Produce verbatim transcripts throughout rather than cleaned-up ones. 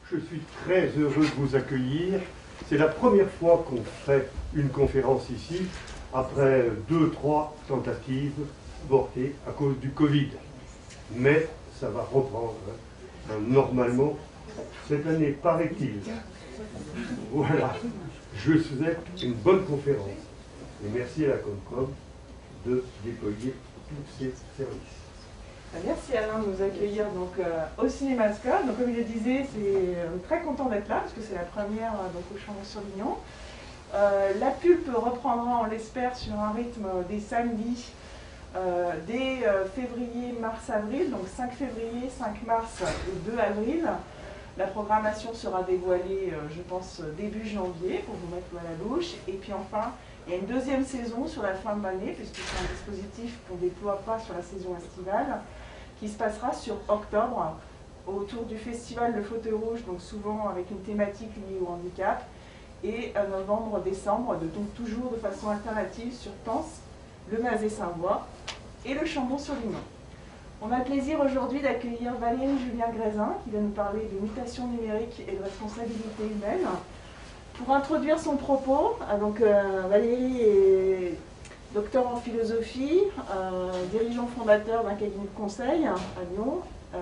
Je suis très heureux de vous accueillir. C'est la première fois qu'on fait une conférence ici, après deux, trois tentatives avortées à cause du Covid. Mais ça va reprendre, hein, normalement, cette année, paraît-il. Voilà. Je souhaite une bonne conférence. Et merci à la Concom de déployer tous ces services. Merci Alain de nous accueillir donc, euh, au Cinémascope. Donc, comme il le disait, c'est euh, très content d'être là parce que c'est la première euh, donc, au Chambon-sur-Lignon. Euh, la pulpe reprendra, on l'espère, sur un rythme des samedis euh, dès euh, février, mars, avril. Donc cinq février, cinq mars et deux avril. La programmation sera dévoilée, euh, je pense, début janvier pour vous mettre l'eau à la bouche. Et puis enfin, il y a une deuxième saison sur la fin de l'année, puisque c'est un dispositif qu'on ne déploie pas sur la saison estivale, qui se passera sur octobre, autour du festival Le Fauteuil Rouge, donc souvent avec une thématique liée au handicap, et à novembre-décembre, donc toujours de façon alternative sur Pense, le Mazet-Savoie et le Chambon-sur-Lignon. On a le plaisir aujourd'hui d'accueillir Valérie Julien-Grézin, qui va nous parler de mutation numérique et de responsabilité humaine. Pour introduire son propos, donc, euh, Valérie est docteur en philosophie, euh, dirigeant fondateur d'un cabinet de conseil à Lyon, euh,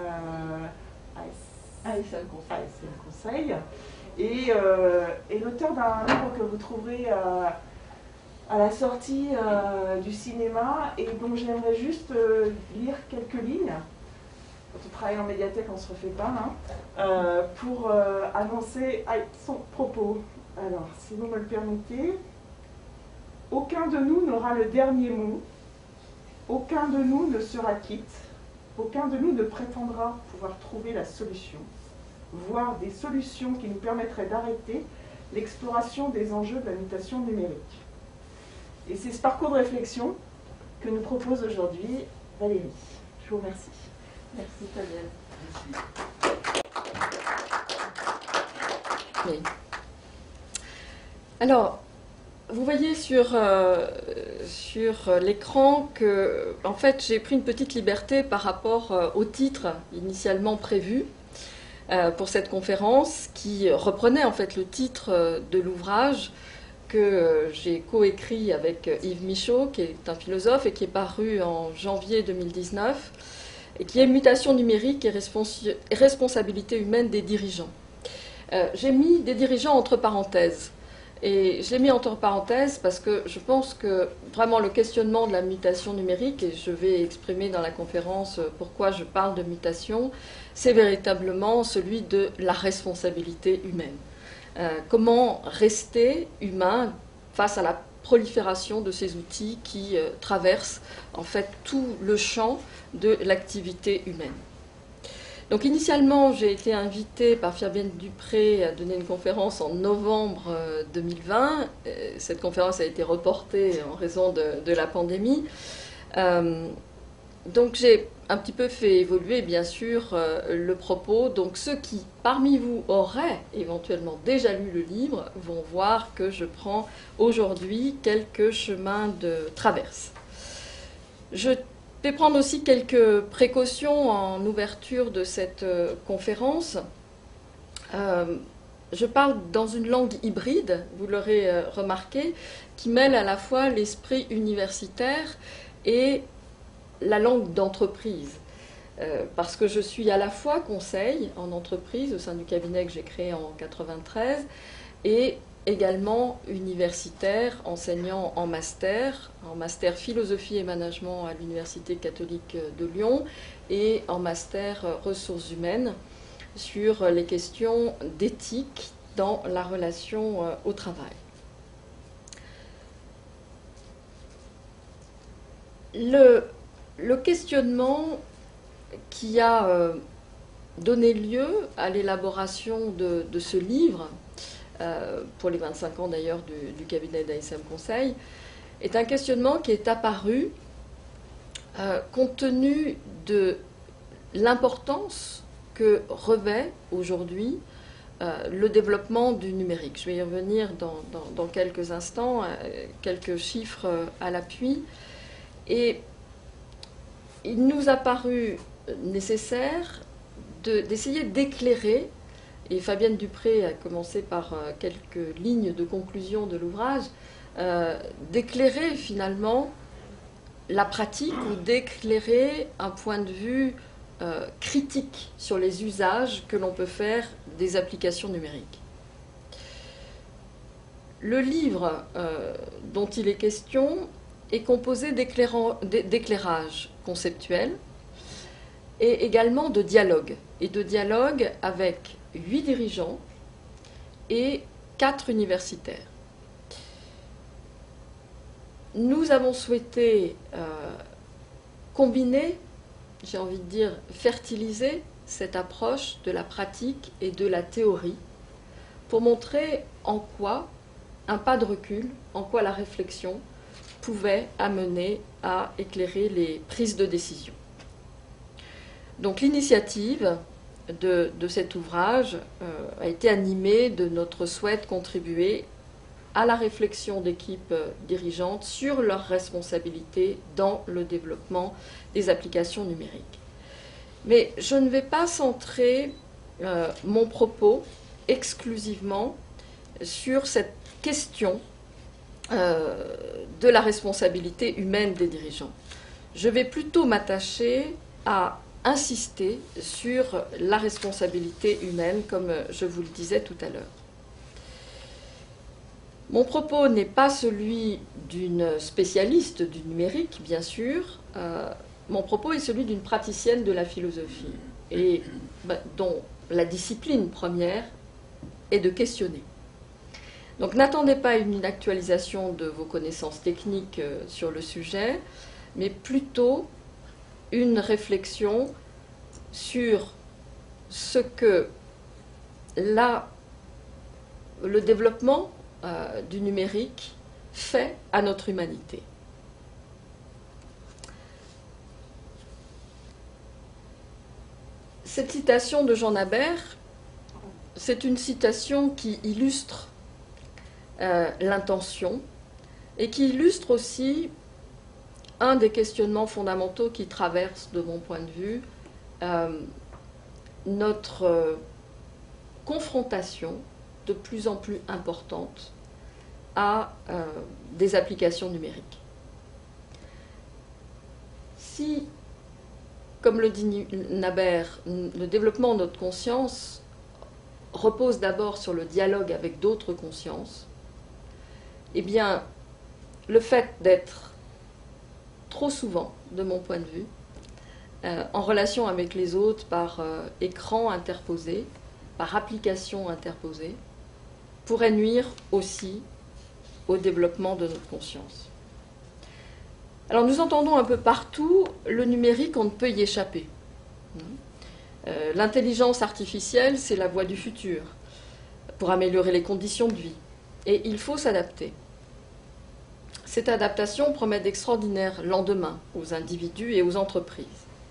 A S M Conseil, et, euh, et l'auteur d'un livre que vous trouverez euh, à la sortie euh, du cinéma et dont j'aimerais juste euh, lire quelques lignes. Quand on travaille en médiathèque, on ne se refait pas, hein, euh, pour euh, annoncer son propos. Alors, si vous me le permettez, aucun de nous n'aura le dernier mot, aucun de nous ne sera quitte, aucun de nous ne prétendra pouvoir trouver la solution, voire des solutions qui nous permettraient d'arrêter l'exploration des enjeux de la mutation numérique. Et c'est ce parcours de réflexion que nous propose aujourd'hui Valérie. Je vous remercie. Merci Fabienne. Oui. Alors, vous voyez sur, euh, sur l'écran que, en fait, j'ai pris une petite liberté par rapport euh, au titre initialement prévu euh, pour cette conférence, qui reprenait en fait le titre euh, de l'ouvrage que euh, j'ai coécrit avec Yves Michaud, qui est un philosophe et qui est paru en janvier deux mille dix-neuf, et qui est Mutation numérique et respons- responsabilité humaine des dirigeants. Euh, j'ai mis des dirigeants entre parenthèses. Et je l'ai mis entre parenthèses parce que je pense que vraiment le questionnement de la mutation numérique, et je vais exprimer dans la conférence pourquoi je parle de mutation, c'est véritablement celui de la responsabilité humaine. Euh, comment rester humain face à la prolifération de ces outils qui euh, traversent en fait tout le champ de l'activité humaine. Donc initialement, j'ai été invitée par Fabienne Dupré à donner une conférence en novembre deux mille vingt. Cette conférence a été reportée en raison de, de la pandémie. Euh, donc j'ai un petit peu fait évoluer, bien sûr, euh, le propos. Donc ceux qui, parmi vous, auraient éventuellement déjà lu le livre vont voir que je prends aujourd'hui quelques chemins de traverse. Je Je vais prendre aussi quelques précautions en ouverture de cette euh, conférence. Euh, je parle dans une langue hybride, vous l'aurez euh, remarqué, qui mêle à la fois l'esprit universitaire et la langue d'entreprise. Euh, parce que je suis à la fois conseil en entreprise au sein du cabinet que j'ai créé en mille neuf cent quatre-vingt-treize et également universitaire, enseignant en master, en master philosophie et management à l'Université catholique de Lyon et en master ressources humaines sur les questions d'éthique dans la relation au travail. Le, le questionnement qui a donné lieu à l'élaboration de, de ce livre, Euh, pour les vingt-cinq ans d'ailleurs du, du cabinet d'A S M Conseil, est un questionnement qui est apparu euh, compte tenu de l'importance que revêt aujourd'hui euh, le développement du numérique. Je vais y revenir dans, dans, dans quelques instants, euh, quelques chiffres à l'appui. Et il nous a paru nécessaire de, d'essayer d'éclairer et Fabienne Dupré a commencé par euh, quelques lignes de conclusion de l'ouvrage, euh, d'éclairer finalement la pratique ou d'éclairer un point de vue euh, critique sur les usages que l'on peut faire des applications numériques. Le livre euh, dont il est question est composé d'éclairages conceptuels et également de dialogues, et de dialogues avec huit dirigeants et quatre universitaires. Nous avons souhaité euh, combiner, j'ai envie de dire, fertiliser cette approche de la pratique et de la théorie pour montrer en quoi un pas de recul, en quoi la réflexion pouvait amener à éclairer les prises de décision. Donc l'initiative de, de cet ouvrage euh, a été animée de notre souhait de contribuer à la réflexion d'équipes dirigeantes sur leurs responsabilités dans le développement des applications numériques. Mais je ne vais pas centrer euh, mon propos exclusivement sur cette question euh, de la responsabilité humaine des dirigeants. Je vais plutôt m'attacher à insister sur la responsabilité humaine, comme je vous le disais tout à l'heure. Mon propos n'est pas celui d'une spécialiste du numérique, bien sûr. Euh, mon propos est celui d'une praticienne de la philosophie, et ben, dont la discipline première est de questionner. Donc n'attendez pas une actualisation de vos connaissances techniques euh, sur le sujet, mais plutôt une réflexion sur ce que la, le développement euh, du numérique fait à notre humanité. Cette citation de Jean Nabert, c'est une citation qui illustre euh, l'intention et qui illustre aussi un des questionnements fondamentaux qui traverse, de mon point de vue, euh, notre euh, confrontation de plus en plus importante à euh, des applications numériques. Si, comme le dit Nabert, le développement de notre conscience repose d'abord sur le dialogue avec d'autres consciences, eh bien, le fait d'être trop souvent, de mon point de vue, euh, en relation avec les autres par euh, écran interposé, par application interposée, pourrait nuire aussi au développement de notre conscience. Alors nous entendons un peu partout, le numérique, on ne peut y échapper. Euh, l'intelligence artificielle, c'est la voie du futur pour améliorer les conditions de vie. Et il faut s'adapter. Cette adaptation promet d'extraordinaires lendemains aux individus et aux entreprises.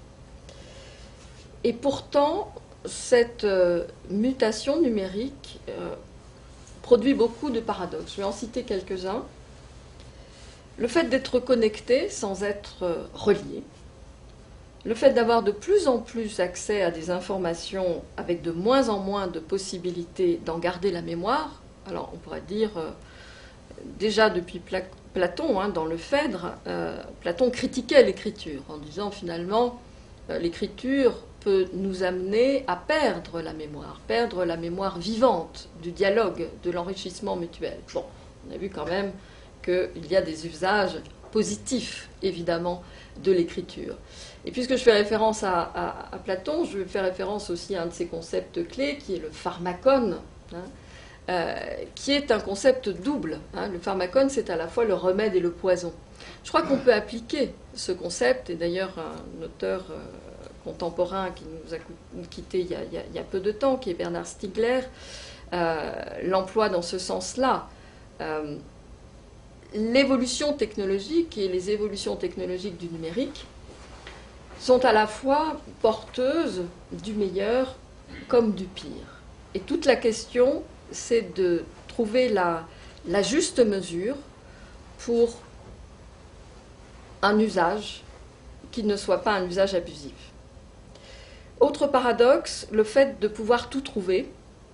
Et pourtant, cette euh, mutation numérique euh, produit beaucoup de paradoxes. Je vais en citer quelques-uns. Le fait d'être connecté sans être euh, relié, le fait d'avoir de plus en plus accès à des informations avec de moins en moins de possibilités d'en garder la mémoire. Alors on pourrait dire, euh, déjà depuis Pla Platon, hein, dans le Phèdre, euh, Platon critiquait l'écriture en disant finalement euh, l'écriture peut nous amener à perdre la mémoire, perdre la mémoire vivante du dialogue, de l'enrichissement mutuel. Bon, on a vu quand même qu'il y a des usages positifs, évidemment, de l'écriture. Et puisque je fais référence à, à, à Platon, je vais faire référence aussi à un de ses concepts clés, qui est le pharmakon, hein, euh, qui est un concept double. Hein. Le pharmakon, c'est à la fois le remède et le poison. Je crois qu'on peut appliquer ce concept, et d'ailleurs un auteur euh, contemporain qui nous a quittés il y a, il y a, il y a peu de temps, qui est Bernard Stiegler, euh, l'emploie dans ce sens-là. Euh, L'évolution technologique et les évolutions technologiques du numérique sont à la fois porteuses du meilleur comme du pire. Et toute la question, c'est de trouver la, la juste mesure pour un usage qui ne soit pas un usage abusif. Autre paradoxe, le fait de pouvoir tout trouver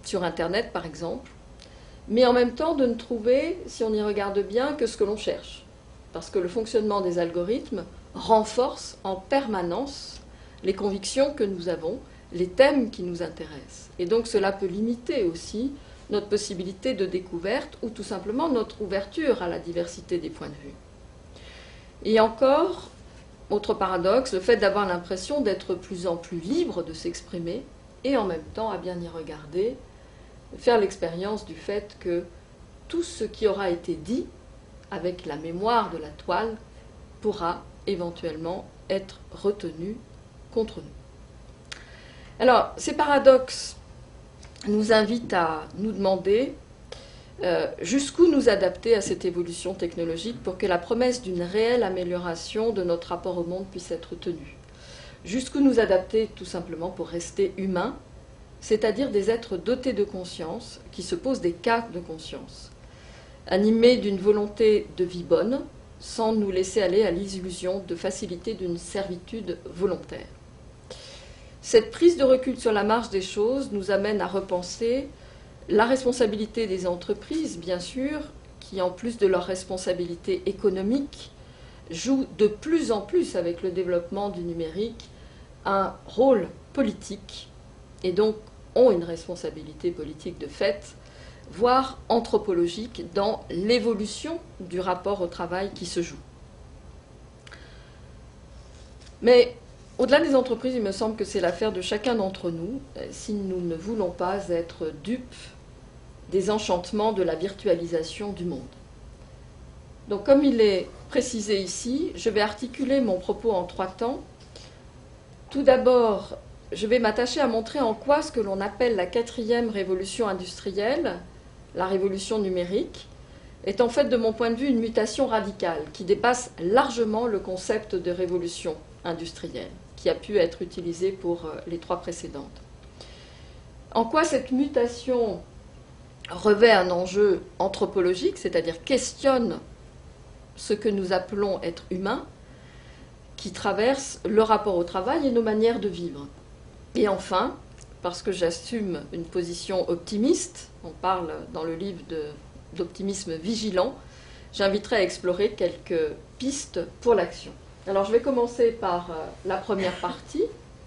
sur Internet par exemple, mais en même temps de ne trouver, si on y regarde bien, que ce que l'on cherche. Parce que le fonctionnement des algorithmes renforce en permanence les convictions que nous avons, les thèmes qui nous intéressent. Et donc cela peut limiter aussi notre possibilité de découverte ou tout simplement notre ouverture à la diversité des points de vue. Et encore, autre paradoxe, le fait d'avoir l'impression d'être de plus en plus libre de s'exprimer et en même temps, à bien y regarder, faire l'expérience du fait que tout ce qui aura été dit avec la mémoire de la toile pourra éventuellement être retenu contre nous. Alors, ces paradoxes nous invitent à nous demander euh, jusqu'où nous adapter à cette évolution technologique pour que la promesse d'une réelle amélioration de notre rapport au monde puisse être tenue. Jusqu'où nous adapter tout simplement pour rester humains, c'est-à-dire des êtres dotés de conscience, qui se posent des cas de conscience, animés d'une volonté de vie bonne, sans nous laisser aller à l'illusion de facilité d'une servitude volontaire. Cette prise de recul sur la marche des choses nous amène à repenser la responsabilité des entreprises, bien sûr, qui, en plus de leur responsabilité économique, jouent de plus en plus, avec le développement du numérique, un rôle politique, et donc ont une responsabilité politique de fait, voire anthropologique, dans l'évolution du rapport au travail qui se joue. Mais au-delà des entreprises, il me semble que c'est l'affaire de chacun d'entre nous, si nous ne voulons pas être dupes des enchantements de la virtualisation du monde. Donc, comme il est précisé ici, je vais articuler mon propos en trois temps. Tout d'abord, je vais m'attacher à montrer en quoi ce que l'on appelle la quatrième révolution industrielle, la révolution numérique, est en fait, de mon point de vue, une mutation radicale qui dépasse largement le concept de révolution industrielle qui a pu être utilisé pour les trois précédentes. En quoi cette mutation revêt un enjeu anthropologique, c'est-à-dire questionne ce que nous appelons être humain, qui traverse le rapport au travail et nos manières de vivre. Et enfin, parce que j'assume une position optimiste, on parle dans le livre de, d'optimisme vigilant, j'inviterai à explorer quelques pistes pour l'action. Alors je vais commencer par la première partie,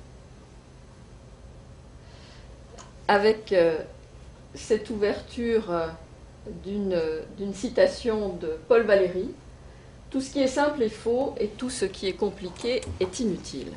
avec cette ouverture d'une, d'une citation de Paul Valéry. Tout ce qui est simple est faux et tout ce qui est compliqué est inutile.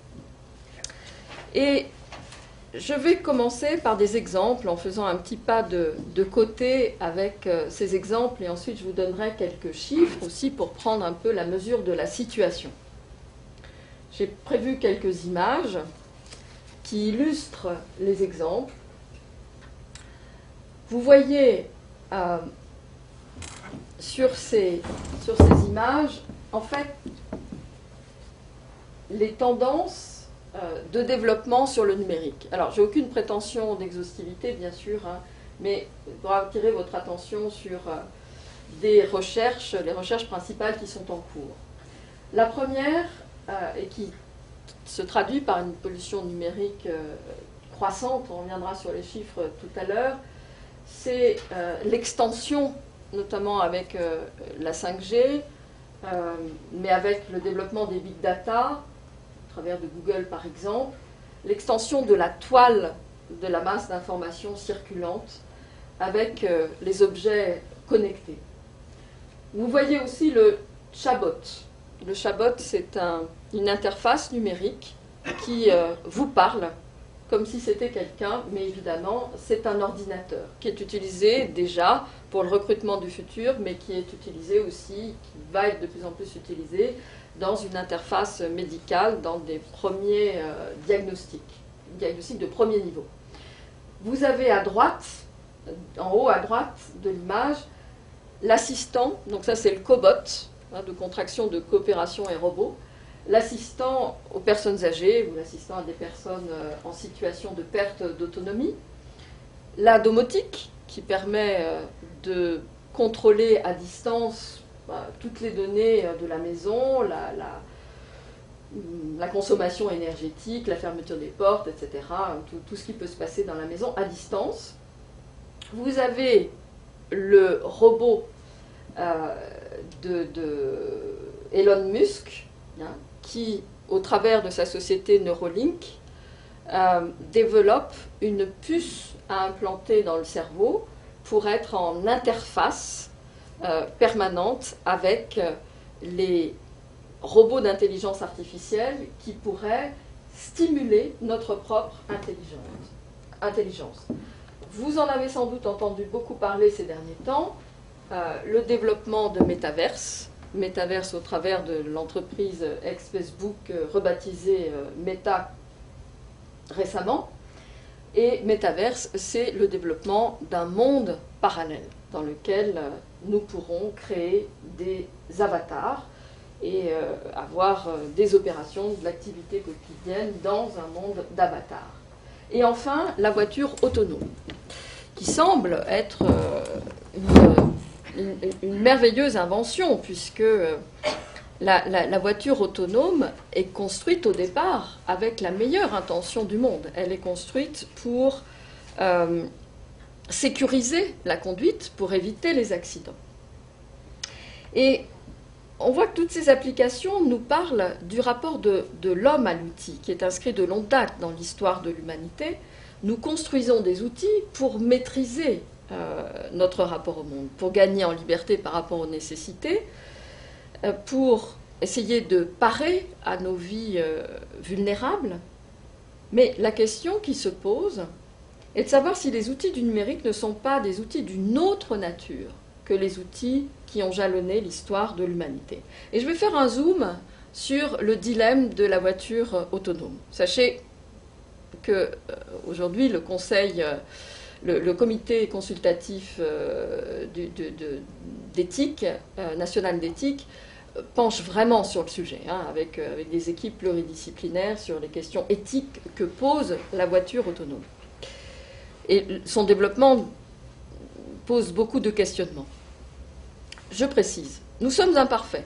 Et je vais commencer par des exemples en faisant un petit pas de, de côté avec euh, ces exemples et ensuite je vous donnerai quelques chiffres aussi pour prendre un peu la mesure de la situation. J'ai prévu quelques images qui illustrent les exemples. Vous voyez euh, sur, ces, sur ces images, en fait, les tendances de développement sur le numérique. Alors, j'ai aucune prétention d'exhaustivité, bien sûr, hein, mais pour attirer votre attention sur euh, des recherches, les recherches principales qui sont en cours. La première, euh, et qui se traduit par une pollution numérique euh, croissante, on reviendra sur les chiffres tout à l'heure, c'est euh, l'extension, notamment avec euh, la cinq G, euh, mais avec le développement des big data, à travers de Google par exemple, l'extension de la toile de la masse d'informations circulantes avec euh, les objets connectés. Vous voyez aussi le chatbot. Le chatbot, c'est un, une interface numérique qui euh, vous parle comme si c'était quelqu'un, mais évidemment, c'est un ordinateur qui est utilisé déjà pour le recrutement du futur, mais qui est utilisé aussi, qui va être de plus en plus utilisé dans une interface médicale, dans des premiers euh, diagnostics, diagnostics de premier niveau. Vous avez à droite, en haut à droite de l'image, l'assistant, donc ça c'est le cobot, hein, de contraction de coopération et robot, l'assistant aux personnes âgées ou l'assistant à des personnes euh, en situation de perte d'autonomie, la domotique qui permet euh, de contrôler à distance bah, toutes les données de la maison, la, la, la consommation énergétique, la fermeture des portes, et cetera, tout, tout ce qui peut se passer dans la maison à distance. vous avez le robot euh, de, de Elon Musk, hein, qui, au travers de sa société Neuralink, euh, développe une puce à implanter dans le cerveau pour être en interface euh, permanente avec euh, les robots d'intelligence artificielle qui pourraient stimuler notre propre intelligence. Vous en avez sans doute entendu beaucoup parler ces derniers temps, euh, le développement de Metaverse, Metaverse au travers de l'entreprise ex-Facebook euh, rebaptisée euh, Meta récemment. Et Metaverse, c'est le développement d'un monde parallèle dans lequel euh, nous pourrons créer des avatars et euh, avoir euh, des opérations, de l'activité quotidienne dans un monde d'avatars. Et enfin, la voiture autonome, qui semble être euh, une, une, une merveilleuse invention, puisque euh, la, la, la voiture autonome est construite au départ avec la meilleure intention du monde. Elle est construite pour euh, sécuriser la conduite, pour éviter les accidents. Et on voit que toutes ces applications nous parlent du rapport de, de l'homme à l'outil, qui est inscrit de longue date dans l'histoire de l'humanité. Nous construisons des outils pour maîtriser euh, notre rapport au monde, pour gagner en liberté par rapport aux nécessités, euh, pour essayer de parer à nos vies euh, vulnérables. Mais la question qui se pose est de savoir si les outils du numérique ne sont pas des outils d'une autre nature que les outils qui ont jalonné l'histoire de l'humanité. Et je vais faire un zoom sur le dilemme de la voiture autonome. Sachez qu'aujourd'hui, euh, le Conseil, euh, le, le comité consultatif euh, du, de, de, d'éthique, euh, national d'éthique, euh, penche vraiment sur le sujet, hein, avec, euh, avec des équipes pluridisciplinaires sur les questions éthiques que pose la voiture autonome. Et son développement pose beaucoup de questionnements. Je précise, nous sommes imparfaits.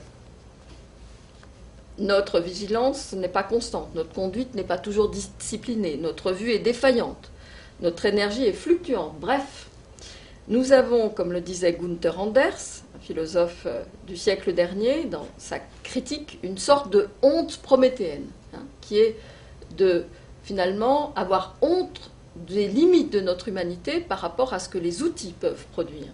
Notre vigilance n'est pas constante, notre conduite n'est pas toujours disciplinée, notre vue est défaillante, notre énergie est fluctuante. Bref, nous avons, comme le disait Gunther Anders, un philosophe du siècle dernier, dans sa critique, une sorte de honte prométhéenne, hein, qui est de, finalement, avoir honte des limites de notre humanité par rapport à ce que les outils peuvent produire.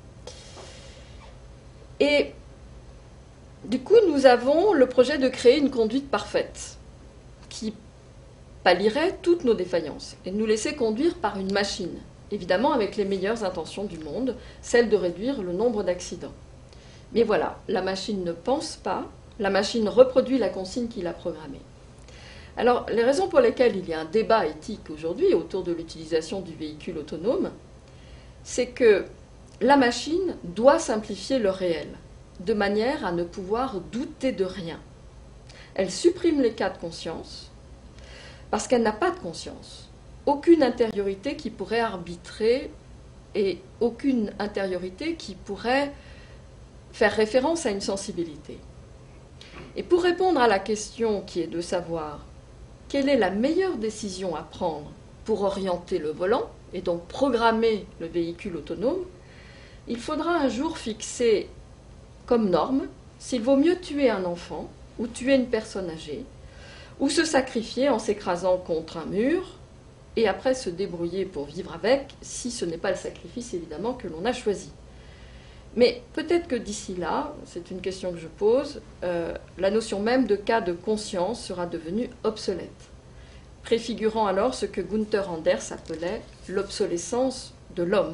Et du coup, nous avons le projet de créer une conduite parfaite qui pallierait toutes nos défaillances et nous laisser conduire par une machine, évidemment avec les meilleures intentions du monde, celle de réduire le nombre d'accidents. Mais voilà, la machine ne pense pas, la machine reproduit la consigne qu'il a programmée. Alors, les raisons pour lesquelles il y a un débat éthique aujourd'hui autour de l'utilisation du véhicule autonome, c'est que la machine doit simplifier le réel, de manière à ne pouvoir douter de rien. Elle supprime les cas de conscience, parce qu'elle n'a pas de conscience. Aucune intériorité qui pourrait arbitrer et aucune intériorité qui pourrait faire référence à une sensibilité. Et pour répondre à la question qui est de savoir quelle est la meilleure décision à prendre pour orienter le volant et donc programmer le véhicule autonome, il faudra un jour fixer comme norme s'il vaut mieux tuer un enfant ou tuer une personne âgée, ou se sacrifier en s'écrasant contre un mur, et après se débrouiller pour vivre avec, si ce n'est pas le sacrifice évidemment que l'on a choisi. Mais peut-être que d'ici là, c'est une question que je pose, euh, la notion même de cas de conscience sera devenue obsolète, préfigurant alors ce que Gunther Anders appelait l'obsolescence de l'homme.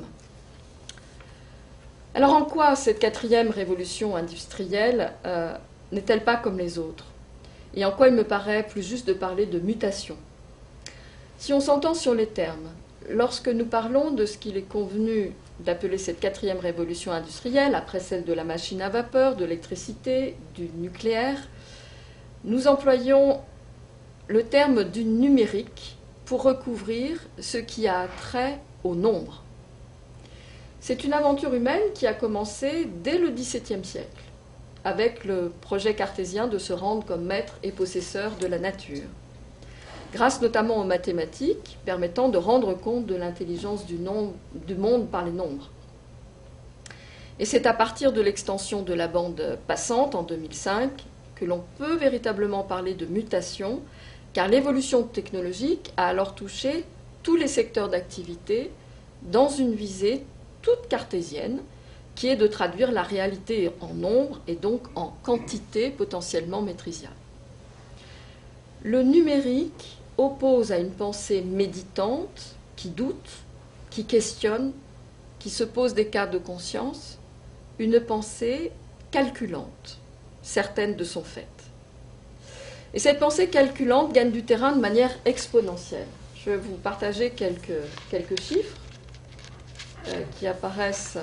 Alors en quoi cette quatrième révolution industrielle euh, n'est-elle pas comme les autres? Et en quoi il me paraît plus juste de parler de mutation? Si on s'entend sur les termes, lorsque nous parlons de ce qu'il est convenu d'appeler cette quatrième révolution industrielle, après celle de la machine à vapeur, de l'électricité, du nucléaire, nous employons le terme du numérique pour recouvrir ce qui a trait au nombre. C'est une aventure humaine qui a commencé dès le dix-septième siècle, avec le projet cartésien de se rendre comme maître et possesseur de la nature. grâce notamment aux mathématiques permettant de rendre compte de l'intelligence du, du monde par les nombres. Et c'est à partir de l'extension de la bande passante en deux mille cinq que l'on peut véritablement parler de mutation, car l'évolution technologique a alors touché tous les secteurs d'activité dans une visée toute cartésienne, qui est de traduire la réalité en nombre et donc en quantité potentiellement maîtrisable. Le numérique oppose à une pensée méditante, qui doute, qui questionne, qui se pose des cas de conscience, une pensée calculante, certaine de son fait. Et cette pensée calculante gagne du terrain de manière exponentielle. Je vais vous partager quelques, quelques chiffres euh, qui apparaissent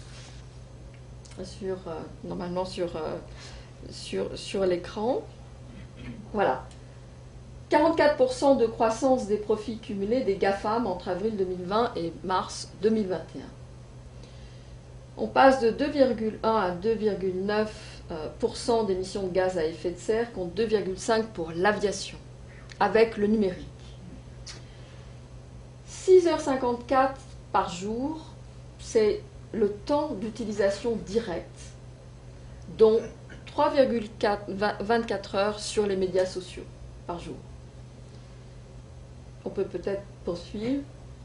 sur, euh, normalement sur, euh, sur, sur l'écran. Voilà. quarante-quatre pour cent de croissance des profits cumulés des GAFAM entre avril deux mille vingt et mars deux mille vingt et un. On passe de deux virgule un à deux virgule neuf pour cent d'émissions de gaz à effet de serre contre deux virgule cinq pour cent pour l'aviation, avec le numérique. six heures cinquante-quatre par jour, c'est le temps d'utilisation directe, dont trois virgule vingt-quatre heures sur les médias sociaux par jour. On peut peut-être poursuivre.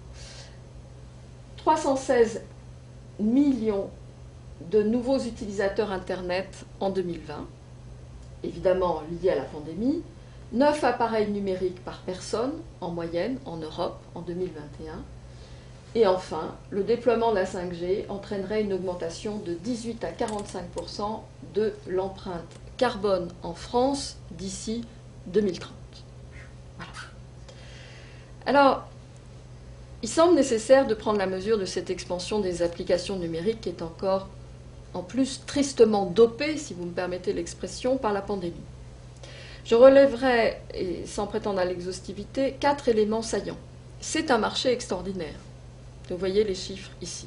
trois cent seize millions de nouveaux utilisateurs Internet en deux mille vingt, évidemment liés à la pandémie, neuf appareils numériques par personne en moyenne en Europe en deux mille vingt et un, et enfin, le déploiement de la cinq G entraînerait une augmentation de dix-huit à quarante-cinq pour cent de l'empreinte carbone en France d'ici deux mille trente. Voilà. Alors, il semble nécessaire de prendre la mesure de cette expansion des applications numériques qui est encore, en plus, tristement dopée, si vous me permettez l'expression, par la pandémie. Je relèverai, et sans prétendre à l'exhaustivité, quatre éléments saillants. C'est un marché extraordinaire. Vous voyez les chiffres ici.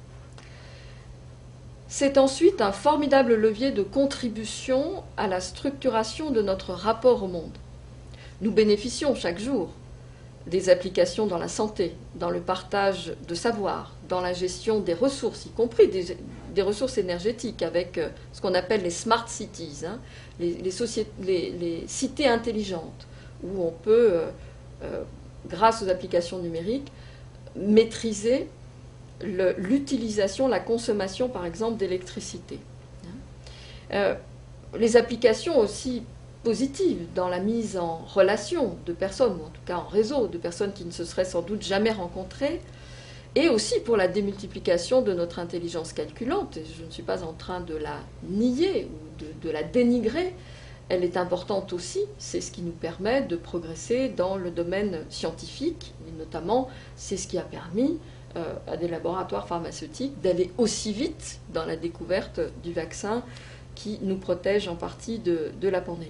C'est ensuite un formidable levier de contribution à la structuration de notre rapport au monde. Nous bénéficions chaque jour des applications dans la santé, dans le partage de savoir, dans la gestion des ressources, y compris des, des ressources énergétiques, avec euh, ce qu'on appelle les smart cities, hein, les, les, sociétés, les, les cités intelligentes, où on peut, euh, euh, grâce aux applications numériques, maîtriser l'utilisation, la consommation, par exemple, d'électricité. Euh, les applications aussi positives dans la mise en relation de personnes, ou en tout cas en réseau, de personnes qui ne se seraient sans doute jamais rencontrées, et aussi pour la démultiplication de notre intelligence calculante. Et je ne suis pas en train de la nier ou de, de la dénigrer. Elle est importante aussi, c'est ce qui nous permet de progresser dans le domaine scientifique, et notamment c'est ce qui a permis euh, à des laboratoires pharmaceutiques d'aller aussi vite dans la découverte du vaccin qui nous protège en partie de, de la pandémie.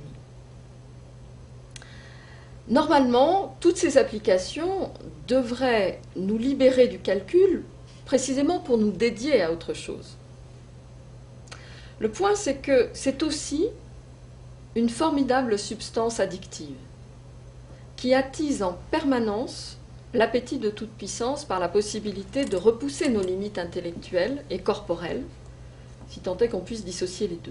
Normalement, toutes ces applications devraient nous libérer du calcul précisément pour nous dédier à autre chose. Le point, c'est que c'est aussi une formidable substance addictive qui attise en permanence l'appétit de toute puissance par la possibilité de repousser nos limites intellectuelles et corporelles, si tant est qu'on puisse dissocier les deux.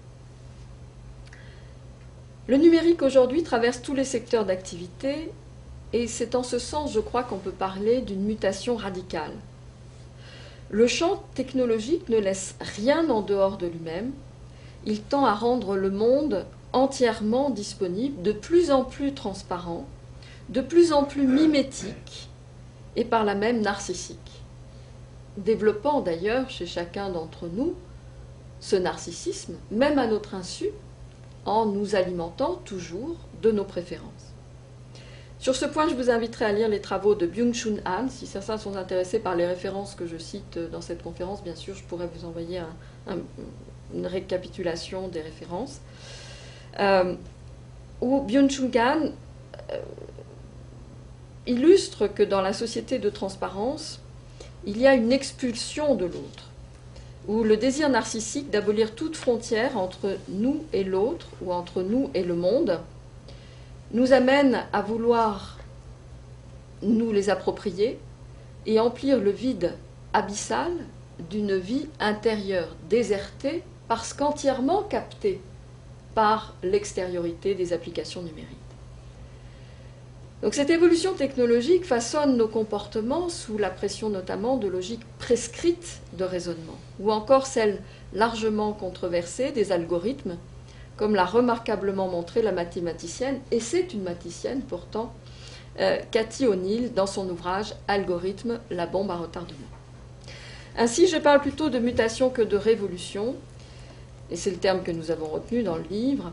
Le numérique aujourd'hui traverse tous les secteurs d'activité et c'est en ce sens, je crois, qu'on peut parler d'une mutation radicale. Le champ technologique ne laisse rien en dehors de lui-même. Il tend à rendre le monde entièrement disponible, de plus en plus transparent, de plus en plus mimétique et par là même narcissique, développant d'ailleurs chez chacun d'entre nous ce narcissisme, même à notre insu, en nous alimentant toujours de nos préférences. Sur ce point, je vous inviterai à lire les travaux de Byung-Chul Han. Si certains sont intéressés par les références que je cite dans cette conférence, bien sûr, je pourrais vous envoyer un, un, une récapitulation des références. Euh, où Byung-Chul Han euh, illustre que dans la société de transparence, il y a une expulsion de l'autre, où le désir narcissique d'abolir toute frontière entre nous et l'autre, ou entre nous et le monde, nous amène à vouloir nous les approprier et emplir le vide abyssal d'une vie intérieure désertée parce qu'entièrement captée par l'extériorité des applications numériques. Donc cette évolution technologique façonne nos comportements sous la pression notamment de logiques prescrites de raisonnement, ou encore celle largement controversée des algorithmes, comme l'a remarquablement montré la mathématicienne, et c'est une mathématicienne pourtant, euh, Cathy O'Neil, dans son ouvrage « Algorithme, la bombe à retardement ». Ainsi, je parle plutôt de mutation que de révolution, et c'est le terme que nous avons retenu dans le livre,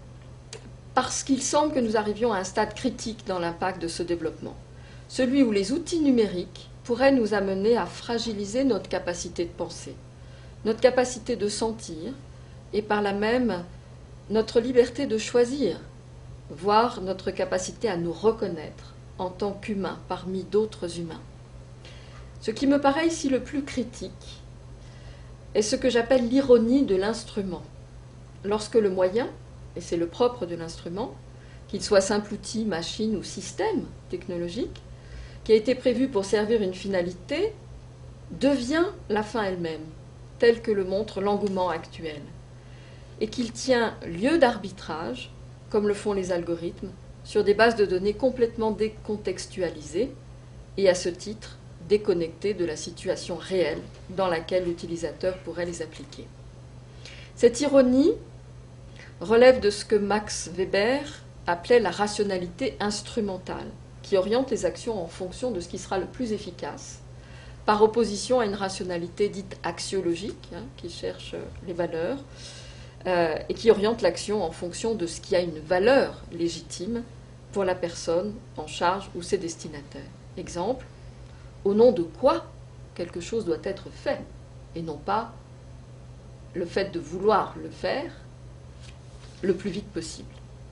parce qu'il semble que nous arrivions à un stade critique dans l'impact de ce développement, celui où les outils numériques pourraient nous amener à fragiliser notre capacité de penser, notre capacité de sentir, et par là même notre liberté de choisir, voire notre capacité à nous reconnaître en tant qu'humains parmi d'autres humains. Ce qui me paraît ici le plus critique est ce que j'appelle l'ironie de l'instrument. Lorsque le moyen, et c'est le propre de l'instrument, qu'il soit simple outil, machine ou système technologique, qui a été prévu pour servir une finalité, devient la fin elle-même, tel que le montre l'engouement actuel, et qu'il tient lieu d'arbitrage, comme le font les algorithmes, sur des bases de données complètement décontextualisées, et à ce titre déconnectées de la situation réelle dans laquelle l'utilisateur pourrait les appliquer. Cette ironie relève de ce que Max Weber appelait la rationalité instrumentale, qui oriente les actions en fonction de ce qui sera le plus efficace, par opposition à une rationalité dite axiologique, hein, qui cherche les valeurs, euh, et qui oriente l'action en fonction de ce qui a une valeur légitime pour la personne en charge ou ses destinataires. Exemple, au nom de quoi quelque chose doit être fait, et non pas le fait de vouloir le faire le plus vite possible.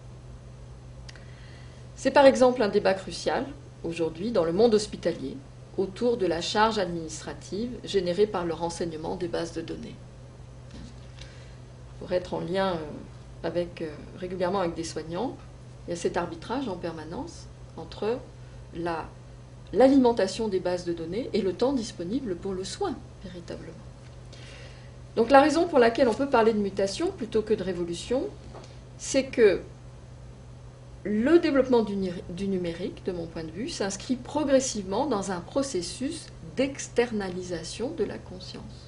C'est par exemple un débat crucial aujourd'hui dans le monde hospitalier autour de la charge administrative générée par le renseignement des bases de données. Pour être en lien avec, régulièrement avec des soignants, il y a cet arbitrage en permanence entre la, l'alimentation des bases de données et le temps disponible pour le soin, véritablement. Donc la raison pour laquelle on peut parler de mutation plutôt que de révolution, c'est que le développement du, du numérique, de mon point de vue, s'inscrit progressivement dans un processus d'externalisation de la conscience.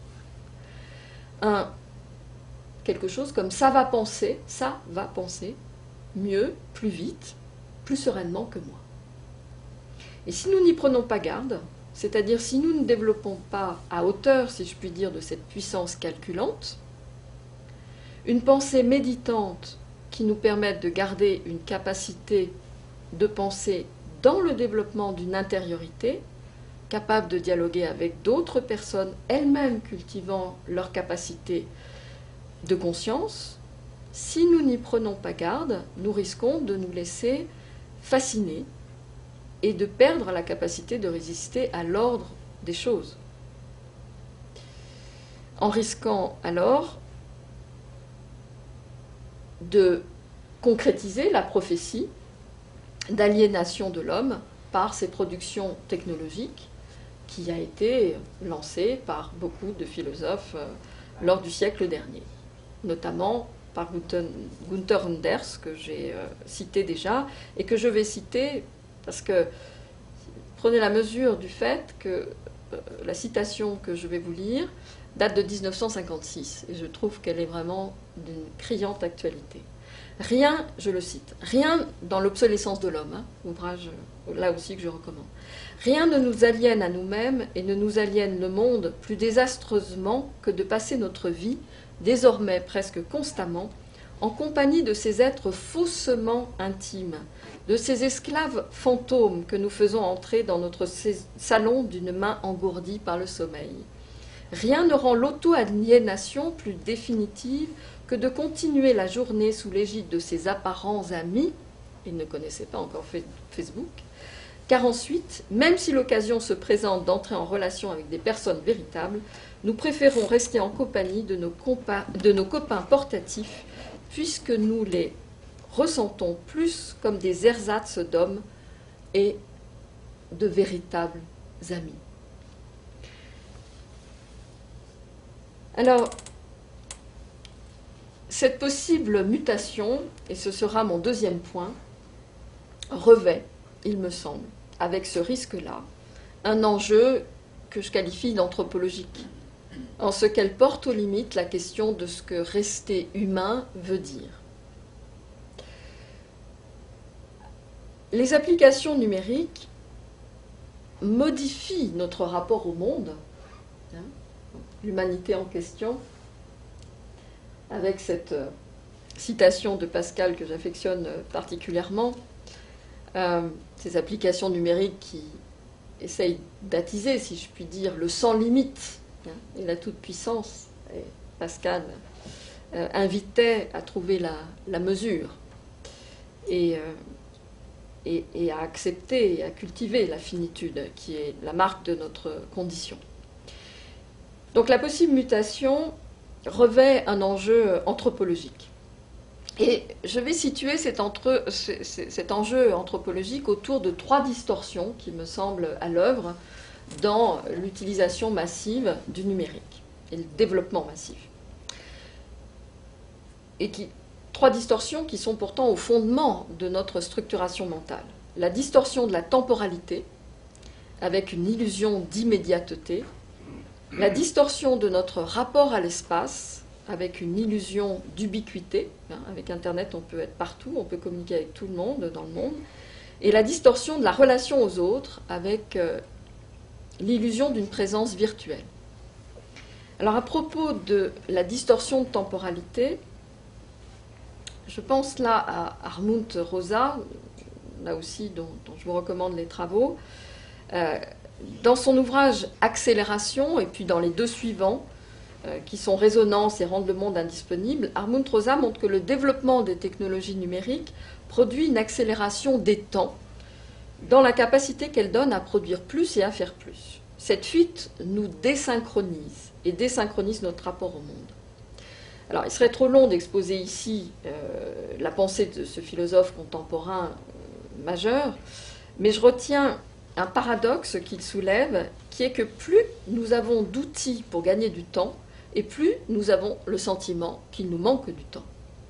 Un, quelque chose comme ça va penser, ça va penser mieux, plus vite, plus sereinement que moi. Et si nous n'y prenons pas garde, c'est-à-dire si nous ne développons pas à hauteur, si je puis dire, de cette puissance calculante, une pensée méditante qui nous permette de garder une capacité de penser dans le développement d'une intériorité, capable de dialoguer avec d'autres personnes, elles-mêmes cultivant leur capacité de conscience, si nous n'y prenons pas garde, nous risquons de nous laisser fasciner et de perdre la capacité de résister à l'ordre des choses. En risquant alors de concrétiser la prophétie d'aliénation de l'homme par ces productions technologiques qui a été lancée par beaucoup de philosophes lors du siècle dernier, notamment par Gunther Anders, que j'ai cité déjà, et que je vais citer parce que prenez la mesure du fait que la citation que je vais vous lire date de mille neuf cent cinquante-six, et je trouve qu'elle est vraiment d'une criante actualité. Rien, je le cite, rien dans l'obsolescence de l'homme, hein, ouvrage là aussi que je recommande, rien ne nous aliène à nous-mêmes et ne nous aliène le monde plus désastreusement que de passer notre vie, désormais presque constamment, en compagnie de ces êtres faussement intimes, de ces esclaves fantômes que nous faisons entrer dans notre salon d'une main engourdie par le sommeil. Rien ne rend l'auto-aliénation plus définitive que de continuer la journée sous l'égide de ses apparents amis, ils ne connaissaient pas encore Facebook, car ensuite, même si l'occasion se présente d'entrer en relation avec des personnes véritables, nous préférons rester en compagnie de nos, compa- de nos copains portatifs, puisque nous les ressentons plus comme des ersatz d'hommes et de véritables amis. Alors, cette possible mutation, et ce sera mon deuxième point, revêt, il me semble, avec ce risque-là, un enjeu que je qualifie d'anthropologique, en ce qu'elle porte aux limites la question de ce que rester humain veut dire. Les applications numériques modifient notre rapport au monde, hein, l'humanité en question, avec cette euh, citation de Pascal que j'affectionne particulièrement, euh, ces applications numériques qui essayent d'attiser, si je puis dire, le sans limite hein, et la toute-puissance. Et Pascal euh, invitait à trouver la, la mesure et, euh, et, et à accepter et à cultiver la finitude qui est la marque de notre condition. Donc la possible mutation revêt un enjeu anthropologique. Et je vais situer cet, entre, cet enjeu anthropologique autour de trois distorsions qui me semblent à l'œuvre dans l'utilisation massive du numérique et le développement massif. Et qui, trois distorsions qui sont pourtant au fondement de notre structuration mentale. La distorsion de la temporalité, avec une illusion d'immédiateté, la distorsion de notre rapport à l'espace, avec une illusion d'ubiquité. Avec Internet, on peut être partout, on peut communiquer avec tout le monde dans le monde. Et la distorsion de la relation aux autres, avec euh, l'illusion d'une présence virtuelle. Alors, à propos de la distorsion de temporalité, je pense là à Hartmut Rosa, là aussi dont, dont je vous recommande les travaux. Euh, dans son ouvrage Accélération, et puis dans les deux suivants, qui sont résonance et rendent le monde indisponible, Hartmut Rosa montre que le développement des technologies numériques produit une accélération des temps dans la capacité qu'elles donnent à produire plus et à faire plus. Cette fuite nous désynchronise et désynchronise notre rapport au monde. Alors, il serait trop long d'exposer ici euh, la pensée de ce philosophe contemporain euh, majeur, mais je retiens un paradoxe qu'il soulève, qui est que plus nous avons d'outils pour gagner du temps, et plus nous avons le sentiment qu'il nous manque du temps.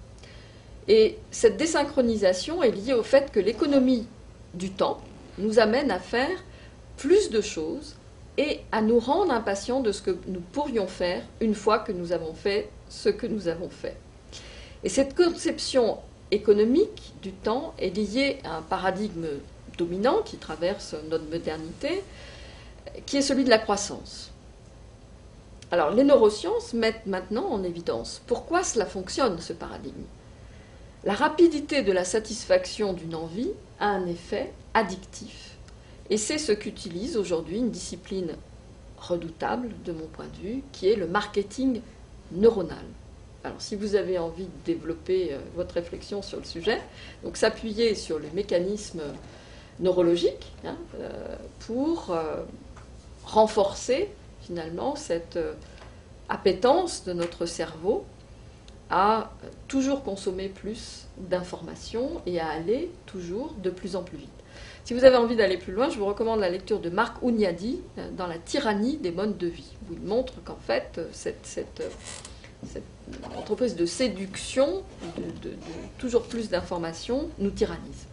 Et cette désynchronisation est liée au fait que l'économie du temps nous amène à faire plus de choses et à nous rendre impatients de ce que nous pourrions faire une fois que nous avons fait ce que nous avons fait. Et cette conception économique du temps est liée à un paradigme dominant qui traverse notre modernité, qui est celui de la croissance. Alors, les neurosciences mettent maintenant en évidence pourquoi cela fonctionne, ce paradigme. La rapidité de la satisfaction d'une envie a un effet addictif. Et c'est ce qu'utilise aujourd'hui une discipline redoutable, de mon point de vue, qui est le marketing neuronal. Alors, si vous avez envie de développer euh, votre réflexion sur le sujet, donc s'appuyer sur le mécanisme neurologique hein, euh, pour euh, renforcer finalement cette euh, appétence de notre cerveau à euh, toujours consommer plus d'informations et à aller toujours de plus en plus vite. Si vous avez envie d'aller plus loin, je vous recommande la lecture de Marc Hunyadi euh, dans La tyrannie des modes de vie, où il montre qu'en fait, euh, cette, cette, euh, cette entreprise de séduction, de, de, de toujours plus d'informations, nous tyrannise.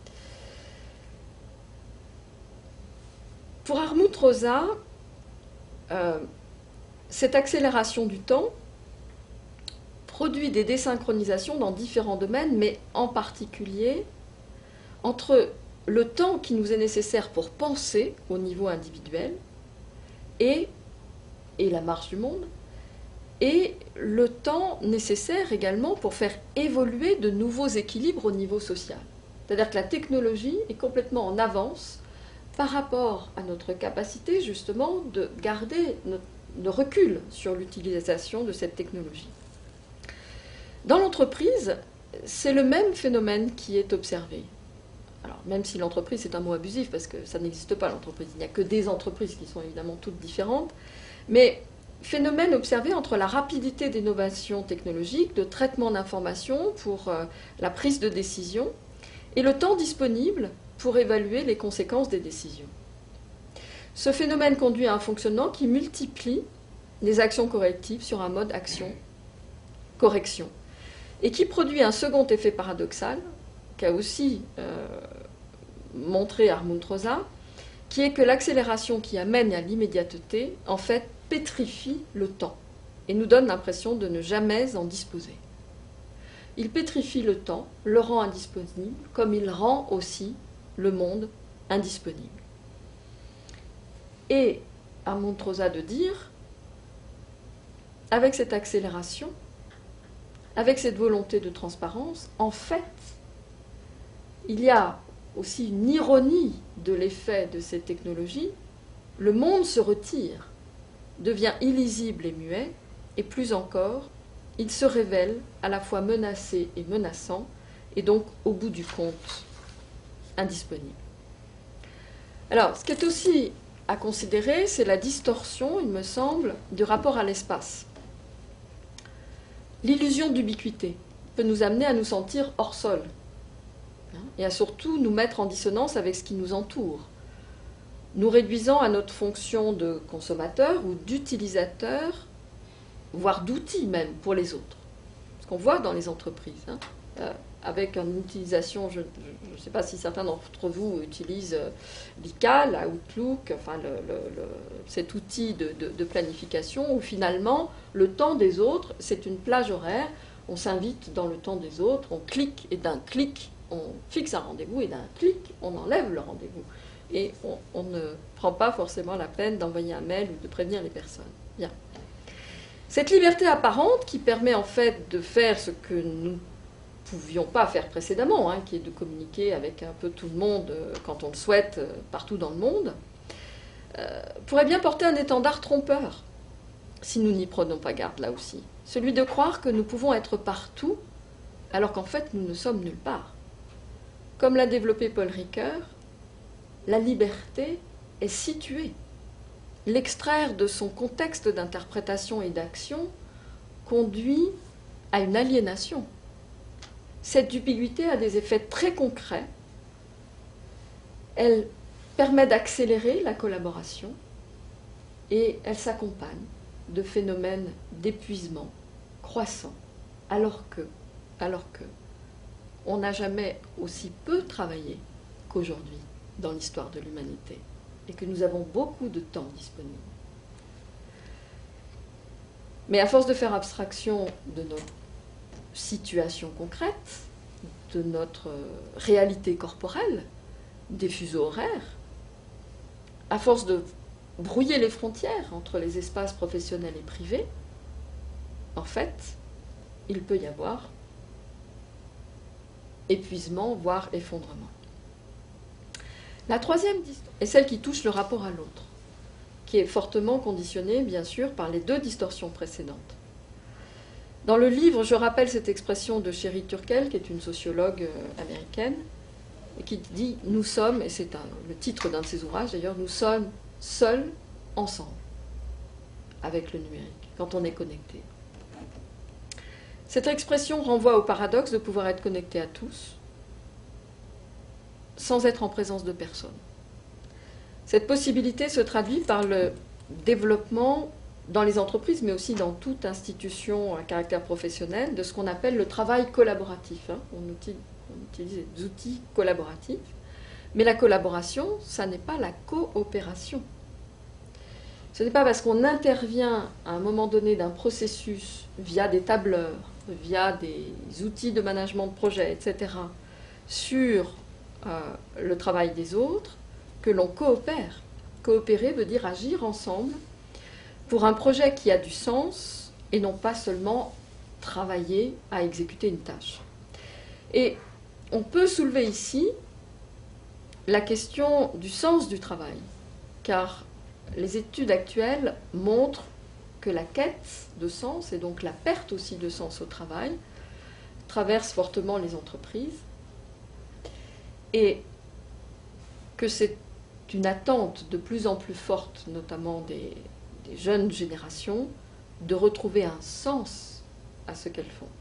Pour Hartmut Rosa, euh, cette accélération du temps produit des désynchronisations dans différents domaines, mais en particulier entre le temps qui nous est nécessaire pour penser au niveau individuel et, et la marche du monde, et le temps nécessaire également pour faire évoluer de nouveaux équilibres au niveau social. C'est-à-dire que la technologie est complètement en avance par rapport à notre capacité justement de garder notre, le recul sur l'utilisation de cette technologie. Dans l'entreprise, c'est le même phénomène qui est observé. Alors, même si l'entreprise est un mot abusif, parce que ça n'existe pas l'entreprise, il n'y a que des entreprises qui sont évidemment toutes différentes, mais phénomène observé entre la rapidité d'innovation technologique, de traitement d'informations pour euh, la prise de décision, et le temps disponible pour évaluer les conséquences des décisions. Ce phénomène conduit à un fonctionnement qui multiplie les actions correctives sur un mode action-correction, et qui produit un second effet paradoxal, qu'a aussi euh, montré Hartmut Rosa, qui est que l'accélération qui amène à l'immédiateté, en fait, pétrifie le temps et nous donne l'impression de ne jamais en disposer. Il pétrifie le temps, le rend indisponible, comme il rend aussi le monde indisponible. Et Hartmut Rosa de dire, avec cette accélération, avec cette volonté de transparence, en fait, il y a aussi une ironie de l'effet de ces technologies. Le monde se retire, devient illisible et muet, et plus encore, il se révèle à la fois menacé et menaçant, et donc, au bout du compte, indisponible. Alors, ce qui est aussi à considérer, c'est la distorsion, il me semble, du rapport à l'espace. L'illusion d'ubiquité peut nous amener à nous sentir hors sol, hein, et à surtout nous mettre en dissonance avec ce qui nous entoure, nous réduisant à notre fonction de consommateur ou d'utilisateur, voire d'outil même pour les autres. Ce qu'on voit dans les entreprises, hein, euh, avec une utilisation, je ne sais pas si certains d'entre vous utilisent euh, l'I C A, la Outlook, enfin le, le, le, cet outil de, de, de planification où finalement le temps des autres, c'est une plage horaire, on s'invite dans le temps des autres, on clique et d'un clic, on fixe un rendez-vous et d'un clic, on enlève le rendez-vous. Et on, on ne prend pas forcément la peine d'envoyer un mail ou de prévenir les personnes. Bien. Cette liberté apparente qui permet en fait de faire ce que nous ne pouvions pas faire précédemment, hein, qui est de communiquer avec un peu tout le monde euh, quand on le souhaite, euh, partout dans le monde, euh, pourrait bien porter un étendard trompeur, si nous n'y prenons pas garde là aussi. Celui de croire que nous pouvons être partout, alors qu'en fait nous ne sommes nulle part. Comme l'a développé Paul Ricoeur, la liberté est située. L'extraire de son contexte d'interprétation et d'action conduit à une aliénation. Cette ubiquité a des effets très concrets. Elle permet d'accélérer la collaboration et elle s'accompagne de phénomènes d'épuisement croissant, alors que, alors que on n'a jamais aussi peu travaillé qu'aujourd'hui dans l'histoire de l'humanité, et que nous avons beaucoup de temps disponible. Mais à force de faire abstraction de nos situations concrètes, de notre réalité corporelle, des fuseaux horaires, à force de brouiller les frontières entre les espaces professionnels et privés, en fait, il peut y avoir épuisement, voire effondrement. La troisième est celle qui touche le rapport à l'autre, qui est fortement conditionnée, bien sûr, par les deux distorsions précédentes. Dans le livre, je rappelle cette expression de Sherry Turkle, qui est une sociologue américaine, et qui dit « Nous sommes », et c'est le titre d'un de ses ouvrages d'ailleurs, « Nous sommes seuls ensemble, avec le numérique, quand on est connecté ». Cette expression renvoie au paradoxe de pouvoir être connecté à tous, sans être en présence de personne. Cette possibilité se traduit par le développement dans les entreprises, mais aussi dans toute institution à caractère professionnel, de ce qu'on appelle le travail collaboratif. Hein. On, utilise, on utilise des outils collaboratifs, mais la collaboration, ça n'est pas la coopération. Ce n'est pas parce qu'on intervient à un moment donné d'un processus via des tableurs, via des outils de management de projet, et cetera, sur euh, le travail des autres, que l'on coopère. Coopérer veut dire agir ensemble pour un projet qui a du sens et non pas seulement travailler à exécuter une tâche. Et on peut soulever ici la question du sens du travail, car les études actuelles montrent que la quête de sens, et donc la perte aussi de sens au travail, traverse fortement les entreprises, et que c'est une attente de plus en plus forte, notamment des, des jeunes générations de retrouver un sens à ce qu'elles font.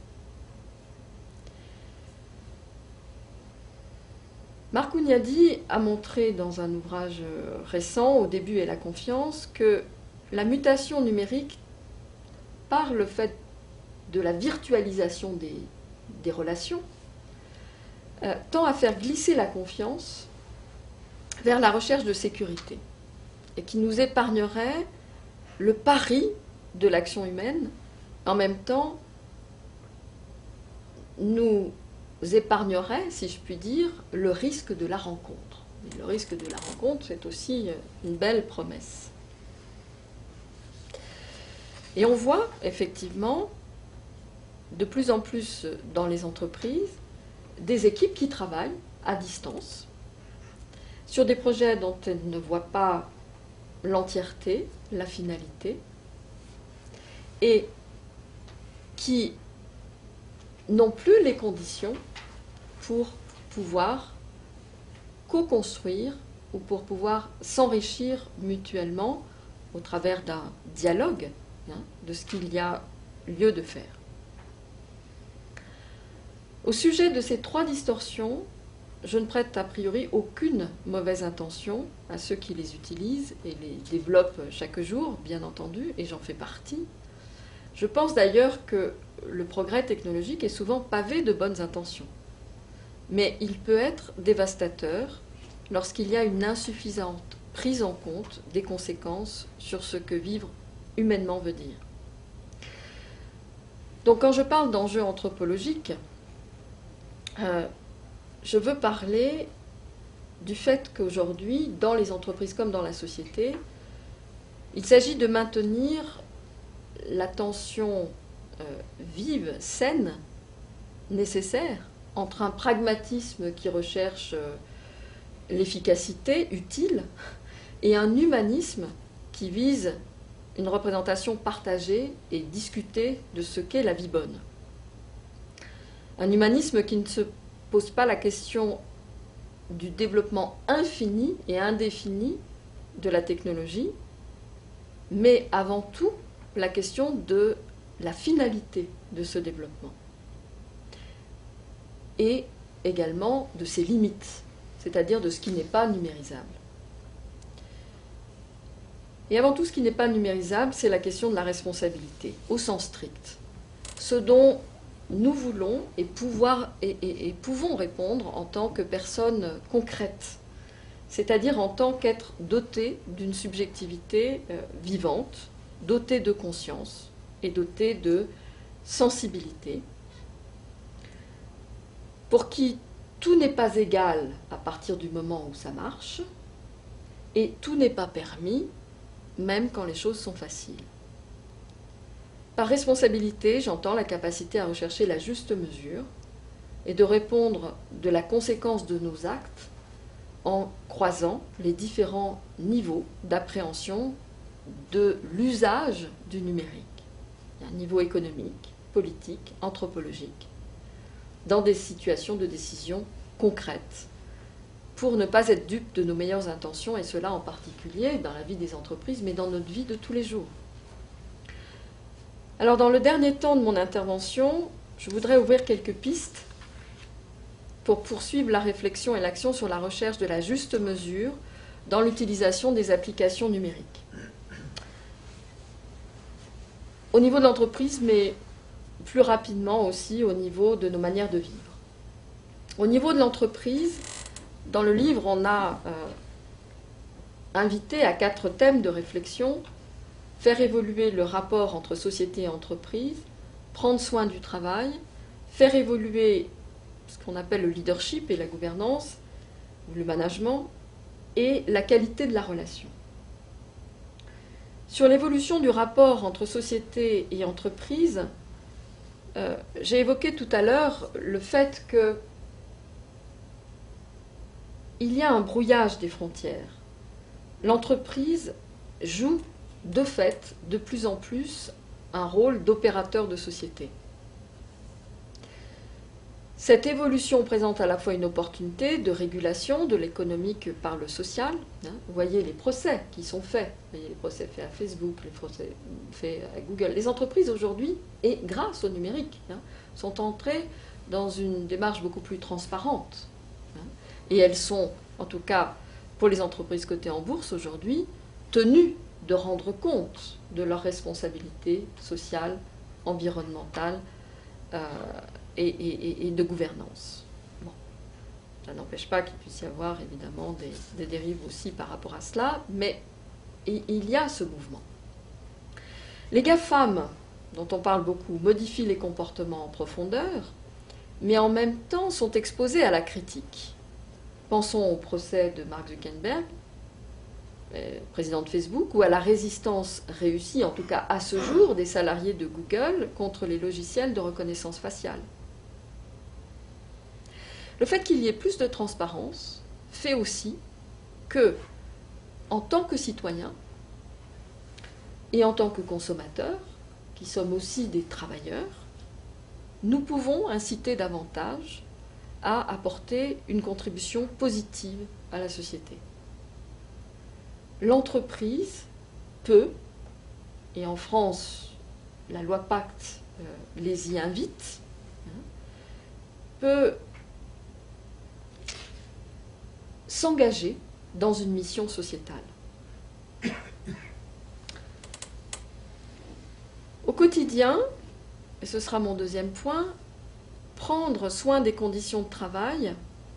Marc Hunyadi a montré dans un ouvrage récent, Au début et la confiance, que la mutation numérique, par le fait de la virtualisation des, des relations, euh, tend à faire glisser la confiance vers la recherche de sécurité et qui nous épargnerait le pari de l'action humaine, en même temps nous épargnerait, si je puis dire, le risque de la rencontre. Et le risque de la rencontre, c'est aussi une belle promesse. Et on voit effectivement de plus en plus dans les entreprises des équipes qui travaillent à distance sur des projets dont elles ne voient pas l'entièreté, la finalité, et qui n'ont plus les conditions pour pouvoir co-construire ou pour pouvoir s'enrichir mutuellement au travers d'un dialogue, hein, de ce qu'il y a lieu de faire. Au sujet de ces trois distorsions, je ne prête a priori aucune mauvaise intention à ceux qui les utilisent et les développent chaque jour, bien entendu, et j'en fais partie. Je pense d'ailleurs que le progrès technologique est souvent pavé de bonnes intentions. Mais il peut être dévastateur lorsqu'il y a une insuffisante prise en compte des conséquences sur ce que vivre humainement veut dire. Donc quand je parle d'enjeux anthropologiques, euh, je veux parler du fait qu'aujourd'hui, dans les entreprises comme dans la société, il s'agit de maintenir la tension euh, vive, saine, nécessaire, entre un pragmatisme qui recherche euh, l'efficacité utile et un humanisme qui vise une représentation partagée et discutée de ce qu'est la vie bonne. Un humanisme qui ne se pose pas la question du développement infini et indéfini de la technologie, mais avant tout la question de la finalité de ce développement et également de ses limites, c'est-à-dire de ce qui n'est pas numérisable. Et avant tout, ce qui n'est pas numérisable, c'est la question de la responsabilité, au sens strict. Ce dont nous voulons et, pouvoir, et, et, et pouvons répondre en tant que personnes concrètes, c'est-à-dire en tant qu'être doté d'une subjectivité euh, vivante, doté de conscience et doté de sensibilité, pour qui tout n'est pas égal à partir du moment où ça marche, et tout n'est pas permis, même quand les choses sont faciles. Par responsabilité, j'entends la capacité à rechercher la juste mesure et de répondre de la conséquence de nos actes en croisant les différents niveaux d'appréhension de l'usage du numérique. Il y a un niveau économique, politique, anthropologique, dans des situations de décision concrètes, pour ne pas être dupe de nos meilleures intentions, et cela en particulier dans la vie des entreprises, mais dans notre vie de tous les jours. Alors, dans le dernier temps de mon intervention, je voudrais ouvrir quelques pistes pour poursuivre la réflexion et l'action sur la recherche de la juste mesure dans l'utilisation des applications numériques. Au niveau de l'entreprise, mais plus rapidement aussi au niveau de nos manières de vivre. Au niveau de l'entreprise, dans le livre, on a euh, invité à quatre thèmes de réflexion: faire évoluer le rapport entre société et entreprise, prendre soin du travail, faire évoluer ce qu'on appelle le leadership et la gouvernance, ou le management, et la qualité de la relation. Sur l'évolution du rapport entre société et entreprise, euh, j'ai évoqué tout à l'heure le fait que il y a un brouillage des frontières. L'entreprise joue de fait de plus en plus un rôle d'opérateur de société. Cette évolution présente à la fois une opportunité de régulation de l'économique par le social. Hein. Vous voyez les procès qui sont faits. Vous voyez les procès faits à Facebook, les procès faits à Google. Les entreprises aujourd'hui, et grâce au numérique, hein, sont entrées dans une démarche beaucoup plus transparente. Hein. Et elles sont, en tout cas pour les entreprises cotées en bourse aujourd'hui, tenues de rendre compte de leurs responsabilités sociales, environnementales, euh, Et, et, et de gouvernance. Bon. Ça n'empêche pas qu'il puisse y avoir évidemment des, des dérives aussi par rapport à cela, mais il, il y a ce mouvement. Les GAFAM, dont on parle beaucoup, modifient les comportements en profondeur, mais en même temps sont exposés à la critique. Pensons au procès de Mark Zuckerberg, euh, président de Facebook, ou à la résistance réussie, en tout cas à ce jour, des salariés de Google contre les logiciels de reconnaissance faciale. Le fait qu'il y ait plus de transparence fait aussi que, en tant que citoyens et en tant que consommateurs, qui sommes aussi des travailleurs, nous pouvons inciter davantage à apporter une contribution positive à la société. L'entreprise peut, et en France, la loi Pacte euh, les y invite, hein, peut s'engager dans une mission sociétale. Au quotidien, et ce sera mon deuxième point, prendre soin des conditions de travail,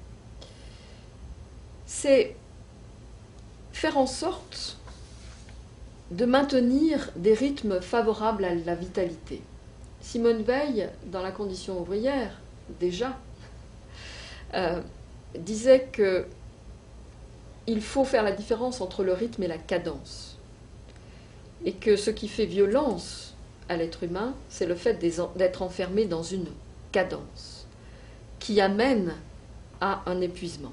c'est faire en sorte de maintenir des rythmes favorables à la vitalité. Simone Veil, dans La condition ouvrière, déjà, euh, disait que il faut faire la différence entre le rythme et la cadence. Et que ce qui fait violence à l'être humain, c'est le fait d'être enfermé dans une cadence qui amène à un épuisement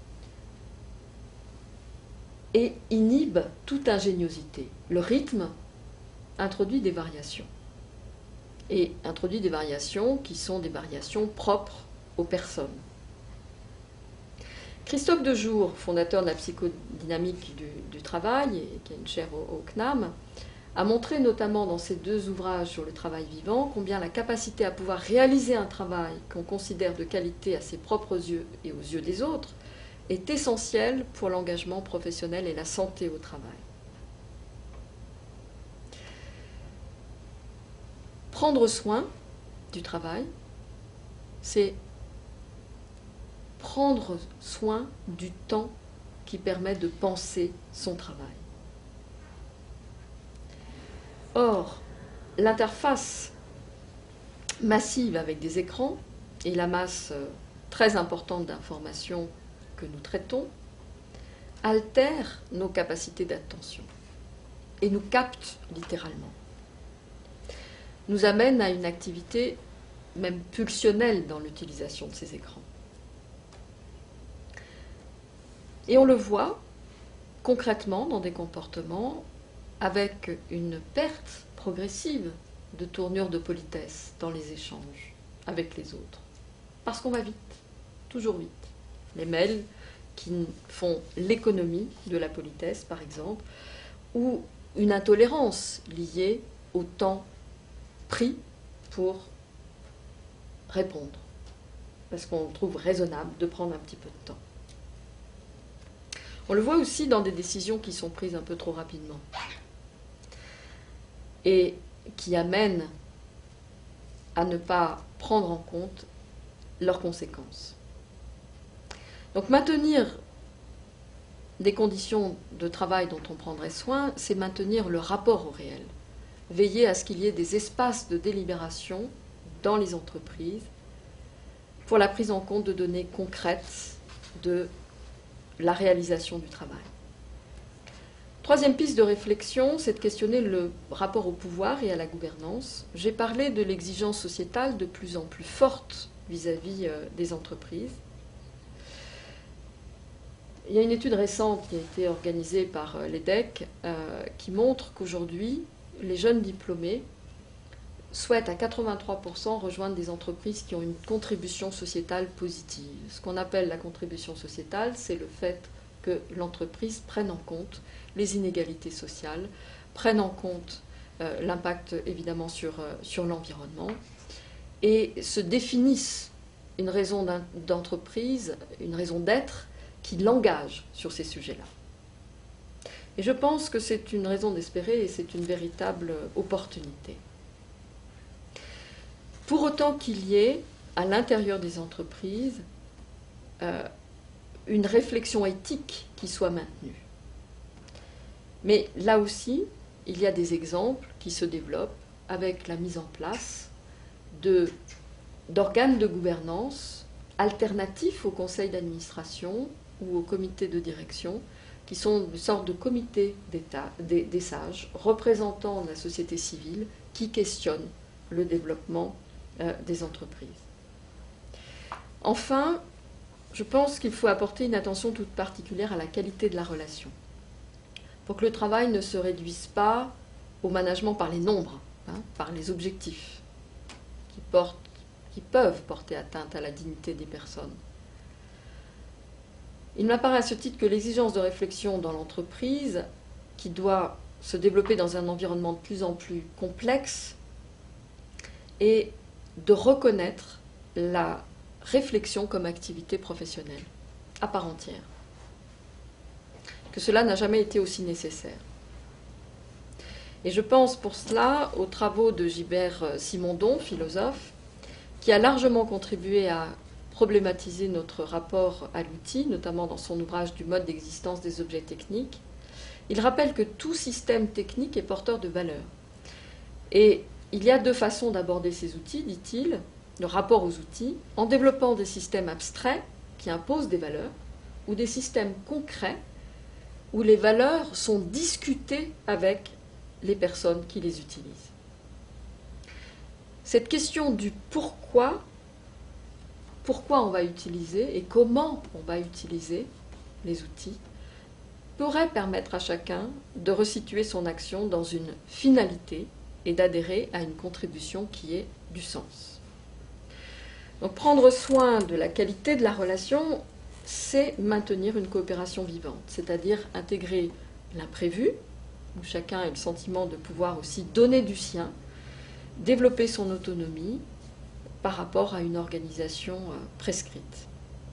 et inhibe toute ingéniosité. Le rythme introduit des variations. Et introduit des variations qui sont des variations propres aux personnes. Christophe Dejour, fondateur de la psychodynamique du, du travail, et qui a une chaire au, au C N A M, a montré notamment dans ses deux ouvrages sur le travail vivant combien la capacité à pouvoir réaliser un travail qu'on considère de qualité à ses propres yeux et aux yeux des autres est essentielle pour l'engagement professionnel et la santé au travail. Prendre soin du travail, c'est prendre soin du temps qui permet de penser son travail. Or, l'interface massive avec des écrans et la masse très importante d'informations que nous traitons altère nos capacités d'attention et nous capte littéralement. Nous amène à une activité même pulsionnelle dans l'utilisation de ces écrans. Et on le voit concrètement dans des comportements avec une perte progressive de tournure de politesse dans les échanges avec les autres. Parce qu'on va vite, toujours vite. Les mails qui font l'économie de la politesse, par exemple, ou une intolérance liée au temps pris pour répondre. Parce qu'on trouve raisonnable de prendre un petit peu de temps. On le voit aussi dans des décisions qui sont prises un peu trop rapidement et qui amènent à ne pas prendre en compte leurs conséquences. Donc maintenir des conditions de travail dont on prendrait soin, c'est maintenir le rapport au réel. Veiller à ce qu'il y ait des espaces de délibération dans les entreprises pour la prise en compte de données concrètes de la réalisation du travail. Troisième piste de réflexion, c'est de questionner le rapport au pouvoir et à la gouvernance. J'ai parlé de l'exigence sociétale de plus en plus forte vis-à-vis des entreprises. Il y a une étude récente qui a été organisée par l'E D E C euh, qui montre qu'aujourd'hui, les jeunes diplômés souhaitent à quatre-vingt-trois pour cent rejoindre des entreprises qui ont une contribution sociétale positive. Ce qu'on appelle la contribution sociétale, c'est le fait que l'entreprise prenne en compte les inégalités sociales, prenne en compte euh, l'impact évidemment sur, euh, sur l'environnement et se définisse une raison d'entreprise, une raison d'être qui l'engage sur ces sujets-là. Et je pense que c'est une raison d'espérer et c'est une véritable opportunité. Pour autant qu'il y ait, à l'intérieur des entreprises, euh, une réflexion éthique qui soit maintenue. Mais là aussi, il y a des exemples qui se développent avec la mise en place de, d'organes de gouvernance alternatifs au conseil d'administration ou au comité de direction, qui sont une sorte de comité d'État, des, des sages, représentant la société civile, qui questionnent le développement euh, des entreprises. Enfin, je pense qu'il faut apporter une attention toute particulière à la qualité de la relation, pour que le travail ne se réduise pas au management par les nombres, hein, par les objectifs, qui, portent, qui peuvent porter atteinte à la dignité des personnes. Il m'apparaît à ce titre que l'exigence de réflexion dans l'entreprise, qui doit se développer dans un environnement de plus en plus complexe, est de reconnaître la réflexion comme activité professionnelle, à part entière. Que cela n'a jamais été aussi nécessaire. Et je pense pour cela aux travaux de Gilbert Simondon, philosophe, qui a largement contribué à problématiser notre rapport à l'outil, notamment dans son ouvrage du mode d'existence des objets techniques. Il rappelle que tout système technique est porteur de valeur. Et il y a deux façons d'aborder ces outils, dit-il, le rapport aux outils, en développant des systèmes abstraits qui imposent des valeurs, ou des systèmes concrets où les valeurs sont discutées avec les personnes qui les utilisent. Cette question du pourquoi, pourquoi on va utiliser et comment on va utiliser les outils, pourrait permettre à chacun de resituer son action dans une finalité et d'adhérer à une contribution qui ait du sens. Donc prendre soin de la qualité de la relation, c'est maintenir une coopération vivante, c'est-à-dire intégrer l'imprévu, où chacun a le sentiment de pouvoir aussi donner du sien, développer son autonomie par rapport à une organisation prescrite.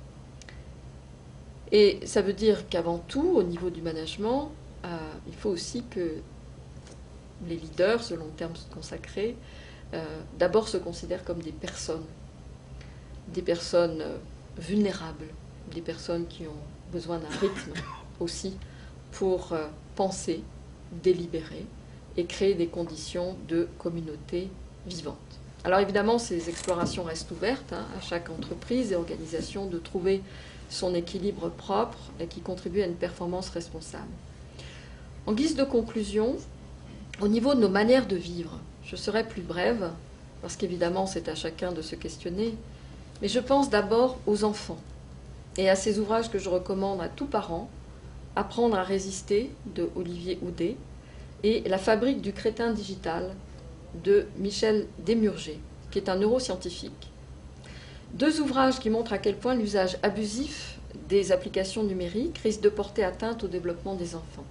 Et ça veut dire qu'avant tout, au niveau du management, euh, il faut aussi que les leaders, selon le terme consacré, euh, d'abord se considèrent comme des personnes, des personnes euh, vulnérables, des personnes qui ont besoin d'un rythme aussi pour euh, penser, délibérer et créer des conditions de communauté vivante. Alors évidemment, ces explorations restent ouvertes hein, à chaque entreprise et organisation de trouver son équilibre propre et qui contribue à une performance responsable. En guise de conclusion, au niveau de nos manières de vivre, je serai plus brève, parce qu'évidemment c'est à chacun de se questionner, mais je pense d'abord aux enfants et à ces ouvrages que je recommande à tout parent, Apprendre à résister de Olivier Houdet et La fabrique du crétin digital de Michel Desmurger, qui est un neuroscientifique. Deux ouvrages qui montrent à quel point l'usage abusif des applications numériques risque de porter atteinte au développement des enfants.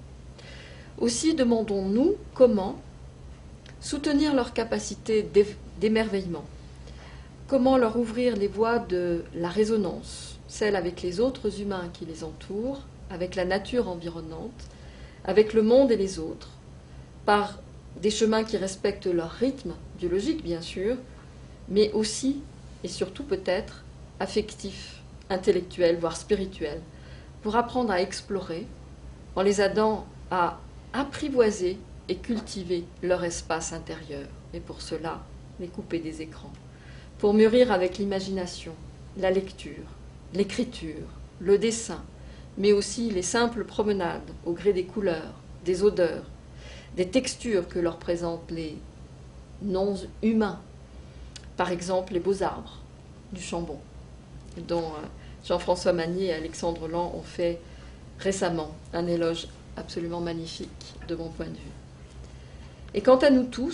Aussi demandons-nous comment soutenir leur capacité d'émerveillement, comment leur ouvrir les voies de la résonance, celle avec les autres humains qui les entourent, avec la nature environnante, avec le monde et les autres, par des chemins qui respectent leur rythme biologique, bien sûr, mais aussi et surtout peut-être affectifs, intellectuels, voire spirituels, pour apprendre à explorer, en les aidant à apprivoiser et cultiver leur espace intérieur, et pour cela, les couper des écrans, pour mûrir avec l'imagination, la lecture, l'écriture, le dessin, mais aussi les simples promenades au gré des couleurs, des odeurs, des textures que leur présentent les non-humains, par exemple les beaux arbres du Chambon, dont Jean-François Magnier et Alexandre Land ont fait récemment un éloge absolument magnifique de mon point de vue. Et quant à nous tous,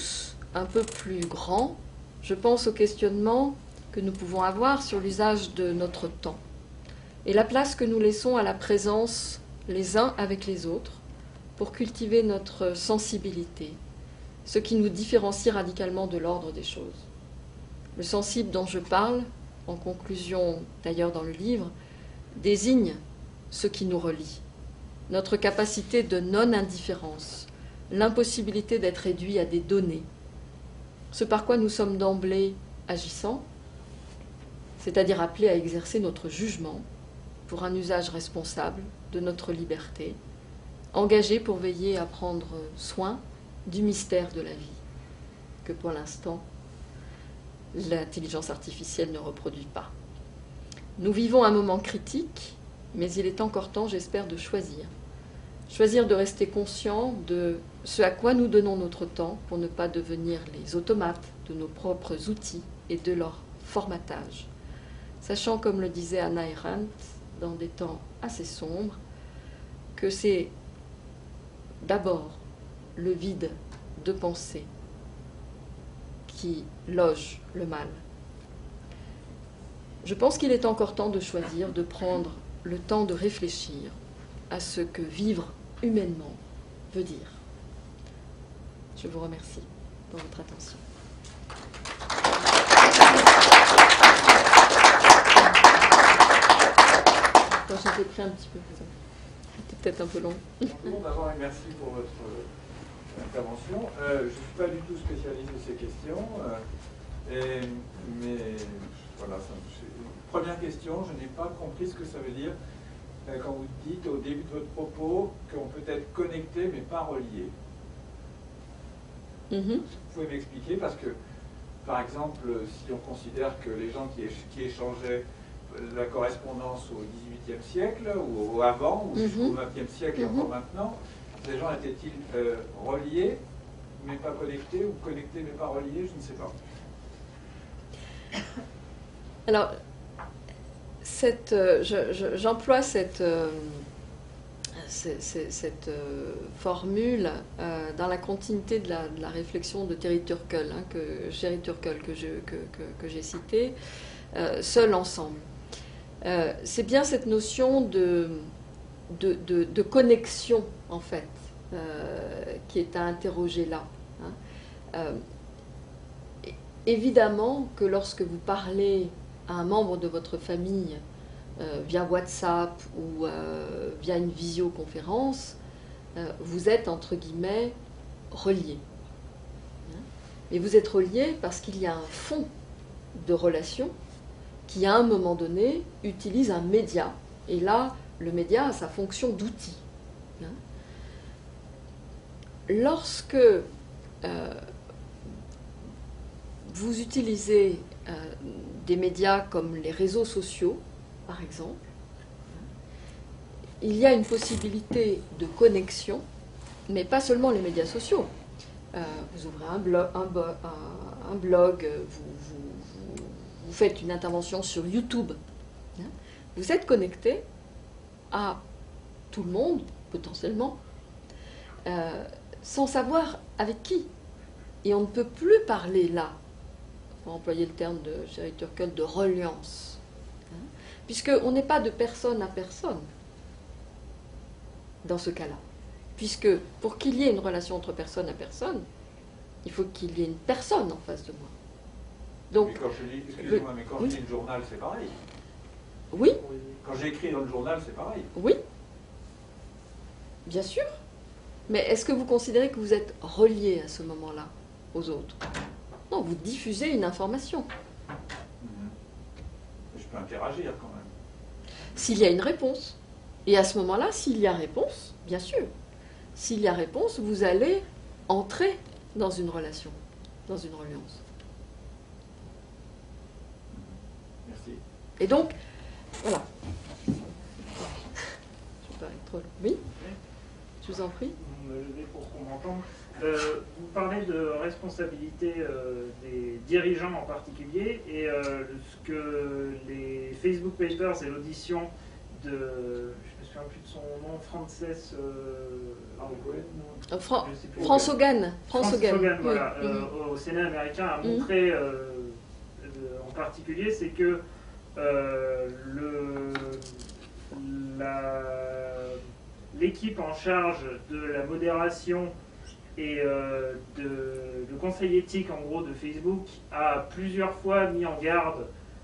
un peu plus grand, je pense au questionnement que nous pouvons avoir sur l'usage de notre temps et la place que nous laissons à la présence les uns avec les autres pour cultiver notre sensibilité, ce qui nous différencie radicalement de l'ordre des choses. Le sensible dont je parle, en conclusion d'ailleurs dans le livre, désigne ce qui nous relie, notre capacité de non-indifférence, l'impossibilité d'être réduit à des données, ce par quoi nous sommes d'emblée agissants, c'est-à-dire appelés à exercer notre jugement pour un usage responsable de notre liberté, engagés pour veiller à prendre soin du mystère de la vie, que pour l'instant, l'intelligence artificielle ne reproduit pas. Nous vivons un moment critique, mais il est encore temps, j'espère, de choisir. Choisir de rester conscient de ce à quoi nous donnons notre temps pour ne pas devenir les automates de nos propres outils et de leur formatage. Sachant, comme le disait Hannah Arendt, dans des temps assez sombres, que c'est d'abord le vide de pensée qui loge le mal. Je pense qu'il est encore temps de choisir, de prendre le temps de réfléchir à ce que vivre humainement veut dire. Je vous remercie pour votre attention. Bon, j'étais pris un petit peu, c'était peut-être un peu long. Bon, d'abord, merci pour votre euh, intervention. Euh, je ne suis pas du tout spécialiste de ces questions, euh, et, mais voilà, ça, première question, je n'ai pas compris ce que ça veut dire euh, quand vous dites au début de votre propos qu'on peut être connecté mais pas relié. Mm-hmm. Vous pouvez m'expliquer, parce que, par exemple, si on considère que les gens qui, qui échangeaient la correspondance au dix-huitième siècle, ou avant, ou jusqu'au vingtième siècle, et Mm-hmm. encore maintenant, ces gens étaient-ils euh, reliés, mais pas connectés, ou connectés, mais pas reliés, je ne sais pas. Alors, cette, euh, je, je, j'emploie cette, euh, cette, cette euh, formule euh, dans la continuité de la, de la réflexion de Terry Turkle, hein, que, Sherry Turkle, que, je, que, que, que j'ai cité, euh, seul ensemble. Euh, c'est bien cette notion de, de, de, de connexion, en fait, euh, qui est à interroger là. Hein. Euh, évidemment que lorsque vous parlez à un membre de votre famille euh, via WhatsApp ou euh, via une visioconférence, euh, vous êtes, entre guillemets, relié. Hein. Et vous êtes relié parce qu'il y a un fond de relation qui, à un moment donné, utilise un média. Et là, le média a sa fonction d'outil. Hein. Lorsque euh, vous utilisez euh, des médias comme les réseaux sociaux, par exemple, il y a une possibilité de connexion, mais pas seulement les médias sociaux. Euh, vous ouvrez un blog, un, bo- un, un blog vous, vous, vous, vous faites une intervention sur YouTube. Hein, vous êtes connecté à tout le monde, potentiellement, euh, sans savoir avec qui. Et on ne peut plus parler là, pour employer le terme de Sherry Turkle, de reliance. Hein, puisqu'on n'est pas de personne à personne dans ce cas-là. Puisque pour qu'il y ait une relation entre personne à personne, il faut qu'il y ait une personne en face de moi. Donc, mais quand je lis, excusez-moi, mais quand oui. je lis le journal, c'est pareil. Oui, Quand j'écris dans le journal, c'est pareil. oui, bien sûr. Mais est-ce que vous considérez que vous êtes relié à ce moment-là aux autres? Non, vous diffusez une information. Mm-hmm. Je peux interagir quand même. S'il y a une réponse. Et à ce moment-là, s'il y a réponse, bien sûr, s'il y a réponse, vous allez entrer dans une relation, dans une reliance. Merci. Et donc, voilà. Je ne vais pas être trop long. Oui, je vous en prie. Je vais pour qu'on m'entende. Euh, vous parlez de responsabilité euh, des dirigeants en particulier, et euh, ce que les Facebook Papers et l'audition de, je me souviens plus de son nom, Frances. Euh, euh, Fran France Hogan. France Hogan, Hogan voilà, oui. euh, mmh. au Sénat américain a montré, mmh. euh, en particulier, c'est que euh, l'équipe en charge de la modération et euh, de, le conseil éthique en gros de Facebook a plusieurs fois mis en garde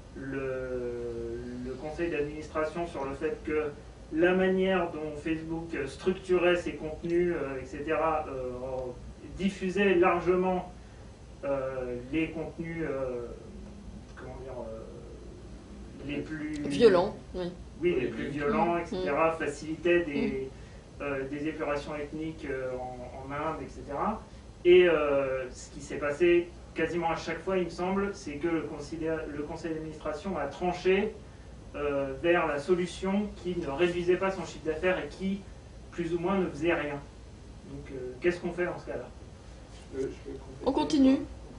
le, le conseil d'administration sur le fait que la manière dont Facebook structurait ses contenus, euh, et cetera, euh, diffusait largement euh, les contenus euh, comment dire, euh, les plus violents, oui, oui les plus violents, et cetera, mmh. facilitait des Euh, des épurations ethniques euh, en, en Inde, et cetera. Et euh, ce qui s'est passé quasiment à chaque fois, il me semble, c'est que le conseil, le conseil d'administration a tranché euh, vers la solution qui ne réduisait pas son chiffre d'affaires et qui, plus ou moins, ne faisait rien. Donc, euh, qu'est-ce qu'on fait dans ce cas-là? je, je On continue.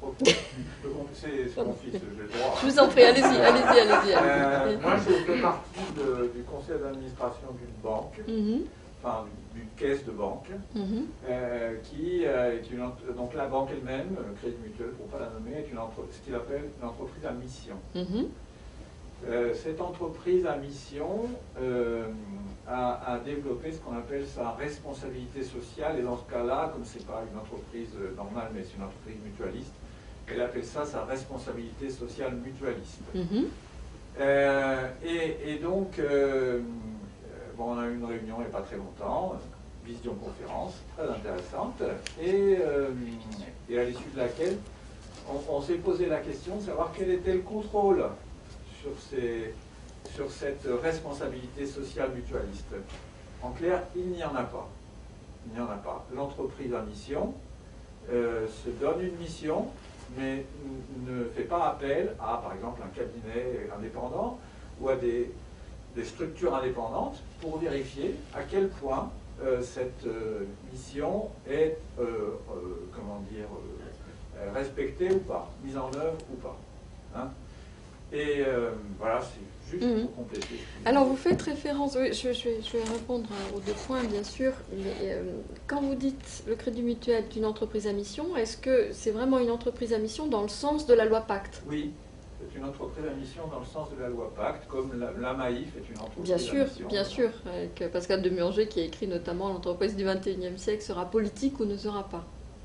C'est mon fils, j'ai le droit. Je vous en prie, allez-y, allez-y, allez-y. Allez euh, moi, je fais partie de, du conseil d'administration d'une banque. Mm-hmm. Enfin, d'une caisse de banque, mmh. euh, qui euh, est une donc la banque elle-même, euh, Crédit Mutuel pour ne pas la nommer, est une ce qu'il appelle une entreprise à mission. Mmh. Euh, cette entreprise à mission euh, a, a développé ce qu'on appelle sa responsabilité sociale, et dans ce cas-là, comme c'est pas une entreprise normale, mais c'est une entreprise mutualiste, elle appelle ça sa responsabilité sociale mutualiste. Mmh. Euh, et, et donc, euh, bon, on a eu une réunion il n'y a pas très longtemps, visioconférence, très intéressante, et, euh, et à l'issue de laquelle on, on s'est posé la question de savoir quel était le contrôle sur, ces, sur cette responsabilité sociale mutualiste. En clair, il n'y en a pas. Il n'y en a pas. L'entreprise à mission euh, se donne une mission, mais ne fait pas appel à, par exemple, un cabinet indépendant ou à des des structures indépendantes pour vérifier à quel point euh, cette euh, mission est, euh, euh, comment dire, euh, respectée ou pas, mise en œuvre ou pas. Hein. Et euh, voilà, c'est juste mmh. pour compléter. Alors vous faites référence, oui, je, je, vais, je vais répondre aux deux points bien sûr, mais euh, quand vous dites le Crédit Mutuel est une entreprise à mission, est-ce que c'est vraiment une entreprise à mission dans le sens de la loi Pacte? Oui. C'est une entreprise à mission dans le sens de la loi Pacte, comme la, la Maïf est une entreprise bien sûr, à mission. Bien sûr, avec Pascal Demurger qui a écrit notamment « L'entreprise du vingt et unième siècle sera politique ou ne sera pas ».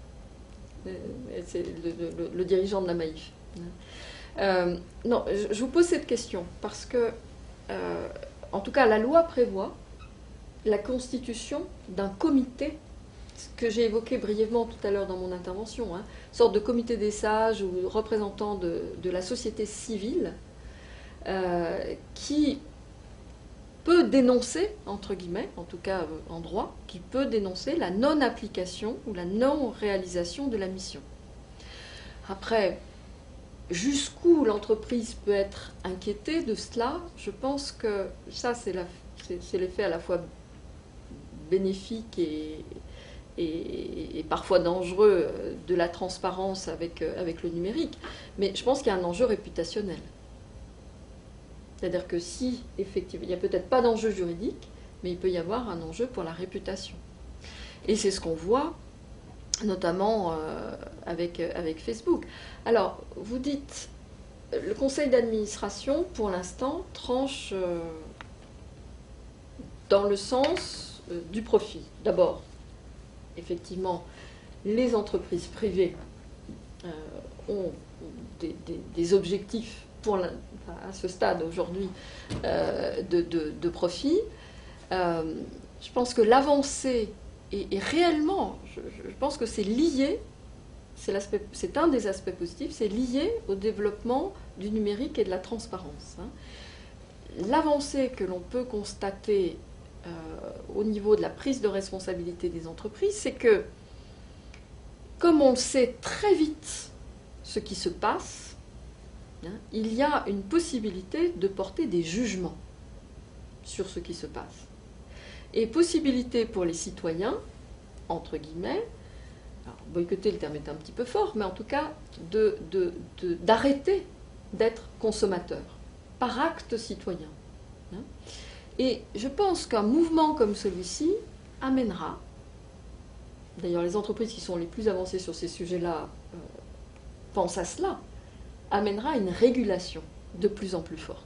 C'est le, le, le dirigeant de la Maïf. Euh, non, je, je vous pose cette question parce que, euh, en tout cas, la loi prévoit la constitution d'un comité, ce que j'ai évoqué brièvement tout à l'heure dans mon intervention, hein, sorte de comité des sages ou représentant de, de la société civile euh, qui peut dénoncer, entre guillemets, en tout cas en droit, qui peut dénoncer la non-application ou la non-réalisation de la mission. Après, jusqu'où l'entreprise peut être inquiétée de cela, je pense que ça, c'est l'effet à la fois bénéfique et, et, et parfois dangereux de la transparence avec, avec le numérique. Mais je pense qu'il y a un enjeu réputationnel. C'est-à-dire que si, effectivement, il n'y a peut-être pas d'enjeu juridique, mais il peut y avoir un enjeu pour la réputation. Et c'est ce qu'on voit, notamment euh, avec, avec Facebook. Alors, vous dites, le conseil d'administration, pour l'instant, tranche euh, dans le sens euh, du profit. D'abord, effectivement, les entreprises privées euh, ont des, des, des objectifs pour la, à ce stade aujourd'hui euh, de, de, de profit. Euh, je pense que l'avancée est, est réellement, je, je pense que c'est lié, c'est un des aspects positifs, c'est lié au développement du numérique et de la transparence. Hein. L'avancée que l'on peut constater euh, au niveau de la prise de responsabilité des entreprises, c'est que, comme on le sait très vite ce qui se passe, hein, il y a une possibilité de porter des jugements sur ce qui se passe. Et possibilité pour les citoyens, entre guillemets, alors, boycotter, le terme est un petit peu fort, mais en tout cas, de, de, de, d'arrêter d'être consommateur par acte citoyen. Hein. Et je pense qu'un mouvement comme celui-ci amènera, d'ailleurs les entreprises qui sont les plus avancées sur ces sujets-là euh, pensent à cela, amènera une régulation de plus en plus forte.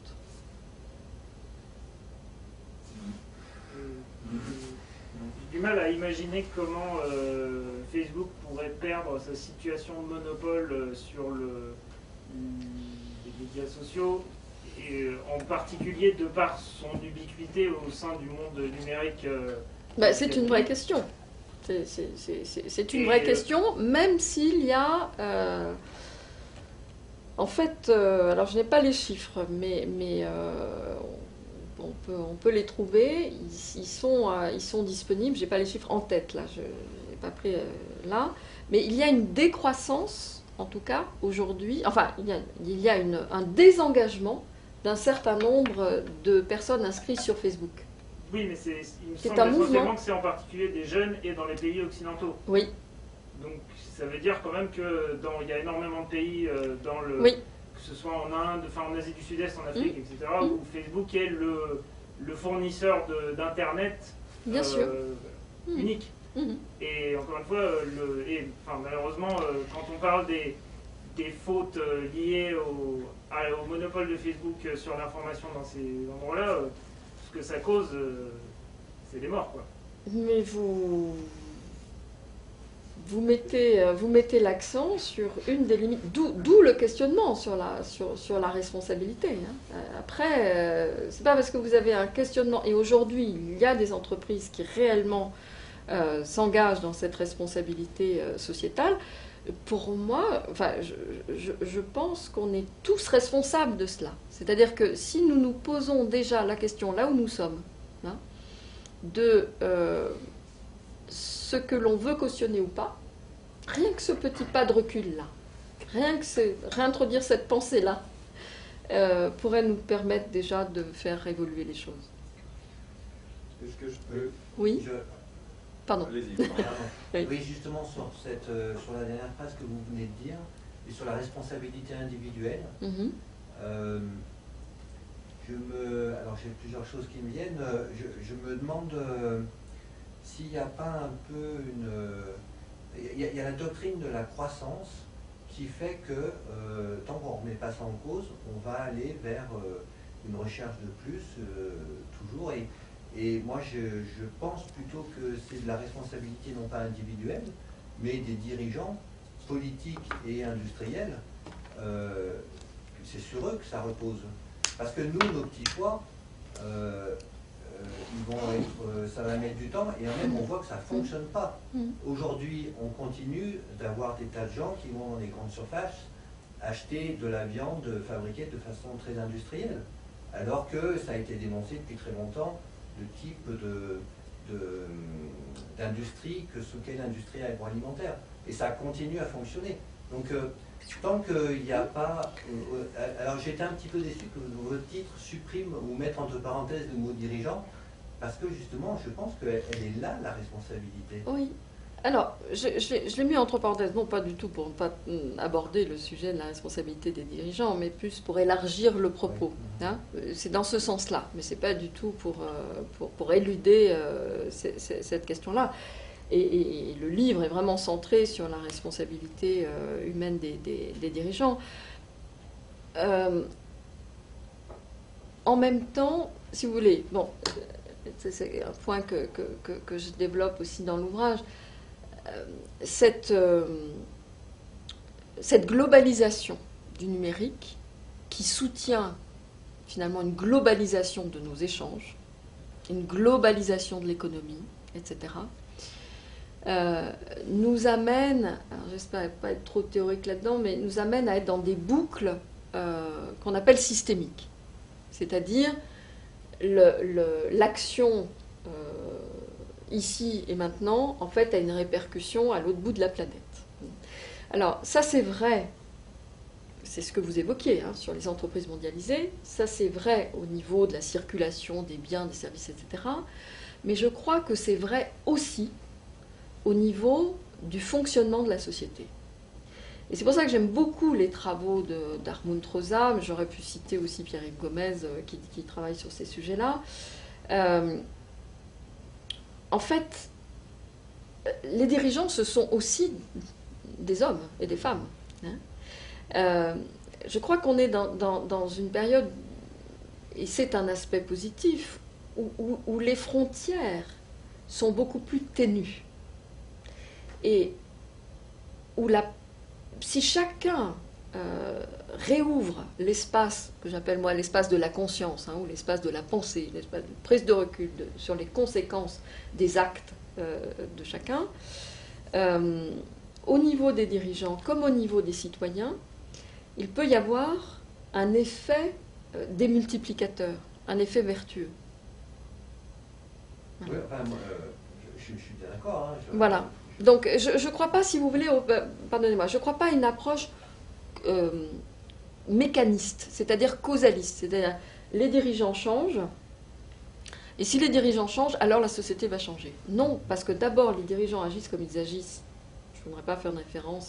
J'ai du mal à imaginer comment euh, Facebook pourrait perdre sa situation de monopole euh, sur le, les médias sociaux, et euh, en particulier de par son ubiquité au sein du monde numérique. Euh, bah, c'est une vraie question. C'est, c'est, c'est, c'est, c'est une et vraie euh, question, même s'il y a... Euh, en fait, euh, alors je n'ai pas les chiffres, mais, mais euh, on, peut, on peut les trouver. Ils, ils, sont, euh, ils sont disponibles. Je n'ai pas les chiffres en tête, là. Je n'ai pas pris euh, là. Mais il y a une décroissance, en tout cas, aujourd'hui. Enfin, il y a, il y a une, un désengagement d'un certain nombre de personnes inscrites sur Facebook. Oui, mais c'est, il me C'est semble un essentiellement mouvement. que c'est en particulier des jeunes et dans les pays occidentaux. Oui. Donc ça veut dire quand même que dans, il y a énormément de pays euh, dans le, Oui. que ce soit en Inde, enfin en Asie du Sud-Est, en Afrique, Mmh. et cetera, Mmh. où Facebook est le, le fournisseur de, d'internet Bien euh, sûr. Mmh. unique. Mmh. Et encore une fois, euh, le, et, enfin, malheureusement, euh, quand on parle des, des fautes euh, liées au, à- au monopole de Facebook euh, sur l'information dans ces endroits-là, euh, ce que ça cause, euh, c'est des morts, quoi. Mais vous, vous mettez, euh, vous mettez l'accent sur une des limites, d'où, d'où le questionnement sur la, sur, sur la responsabilité. Hein. Euh, Après, euh, c'est pas parce que vous avez un questionnement, et aujourd'hui il y a des entreprises qui réellement euh, s'engagent dans cette responsabilité euh, sociétale. Pour moi, enfin, je, je, je pense qu'on est tous responsables de cela. C'est-à-dire que si nous nous posons déjà la question là où nous sommes, hein, de euh, ce que l'on veut cautionner ou pas, rien que ce petit pas de recul-là, rien que c'est, réintroduire cette pensée-là, euh, pourrait nous permettre déjà de faire évoluer les choses. Est-ce que je peux... Oui, Je- pardon. Allez-y. Pardon. Oui. Oui, justement, sur, cette, euh, sur la dernière phrase que vous venez de dire, et sur la responsabilité individuelle, Mhm. euh, je me, alors j'ai plusieurs choses qui me viennent. Euh, Je, je me demande euh, s'il n'y a pas un peu une... euh, Il y, a- il y a la doctrine de la croissance qui fait que euh, tant qu'on ne remet pas ça en cause, on va aller vers euh, une recherche de plus, euh, toujours. Et, et moi, je, je pense plutôt que c'est de la responsabilité non pas individuelle, mais des dirigeants politiques et industriels. Euh, c'est sur eux que ça repose. Parce que nous, nos petits choix, euh, euh, ils vont être, euh, ça va mettre du temps, et même on voit que ça ne fonctionne pas. Mhm. Aujourd'hui, on continue d'avoir des tas de gens qui vont dans les grandes surfaces acheter de la viande fabriquée de façon très industrielle, alors que ça a été dénoncé depuis très longtemps, le type de, de, d'industrie que ce qu'est l'industrie agroalimentaire. Et ça continue à fonctionner. Donc, euh, tant qu'il n'y a pas... Euh, euh, alors, j'étais un petit peu déçu que votre titre supprime ou mette entre parenthèses le mot dirigeant, parce que justement, je pense qu'elle elle est là, la responsabilité. Oui. Alors, je, je l'ai- je l'ai mis entre parenthèses, non pas du tout pour ne pas mm, aborder le sujet de la responsabilité des dirigeants, mais plus pour élargir le propos. Ouais. Hein. C'est dans ce sens-là, mais c'est pas du tout pour, euh, pour, pour éluder euh, c'est- c'est- cette question-là. Et, et- et le livre est vraiment centré sur la responsabilité euh, humaine des, des- des dirigeants. Euh, en même temps, si vous voulez, bon, c'est- c'est un point que, que, que, que je développe aussi dans l'ouvrage. Euh, cette, euh, cette globalisation du numérique qui soutient finalement une globalisation de nos échanges, une globalisation de l'économie, et cetera, euh, nous amène, alors j'espère pas être trop théorique là-dedans, mais nous amène à être dans des boucles euh, qu'on appelle systémiques. C'est-à-dire le- le- l'action euh, ici et maintenant, en fait, a une répercussion à l'autre bout de la planète. Alors, ça c'est vrai, c'est ce que vous évoquiez hein, sur les entreprises mondialisées, ça c'est vrai au niveau de la circulation des biens, des services, et cetera. Mais je crois que c'est vrai aussi au niveau du fonctionnement de la société. Et c'est pour ça que j'aime beaucoup les travaux de, d'Armund Rosa, mais j'aurais pu citer aussi Pierre-Yves Gomez euh, qui, qui travaille sur ces sujets-là. Euh, en fait, les dirigeants, ce sont aussi des hommes et des femmes. Hein. Euh, je crois qu'on est dans, dans, dans une période, et c'est un aspect positif, où, où, où les frontières sont beaucoup plus ténues. Et où la, si chacun euh, réouvre l'espace, que j'appelle moi l'espace de la conscience, hein, ou l'espace de la pensée, l'espace de prise de recul de, sur les conséquences des actes euh, de chacun, euh, au niveau des dirigeants comme au niveau des citoyens, il peut y avoir un effet euh, démultiplicateur, un effet vertueux. Oui, enfin, moi, euh, je, je, je suis bien d'accord. Hein, je... Voilà. Donc, je ne crois pas, si vous voulez, au, pardonnez-moi, je ne crois pas à une approche euh, mécaniste, c'est-à-dire causaliste. C'est-à-dire, les dirigeants changent, et si les dirigeants changent, alors la société va changer. Non, parce que d'abord, les dirigeants agissent comme ils agissent. Je ne voudrais pas faire une référence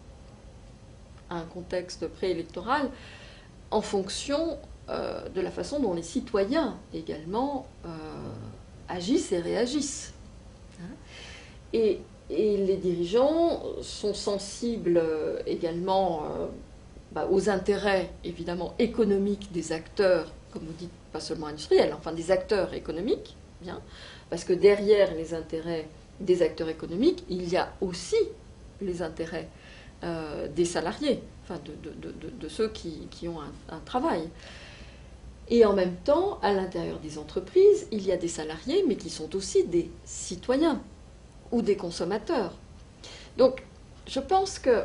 à un contexte préélectoral, en fonction euh, de la façon dont les citoyens également euh, agissent et réagissent. Hein. Et Et les dirigeants sont sensibles également euh, bah, aux intérêts, évidemment, économiques des acteurs, comme vous dites, pas seulement industriels, enfin des acteurs économiques, bien, parce que derrière les intérêts des acteurs économiques, il y a aussi les intérêts euh, des salariés, enfin de, de, de, de ceux qui, qui ont un, un travail. Et en même temps, à l'intérieur des entreprises, il y a des salariés, mais qui sont aussi des citoyens ou des consommateurs. Donc, je pense que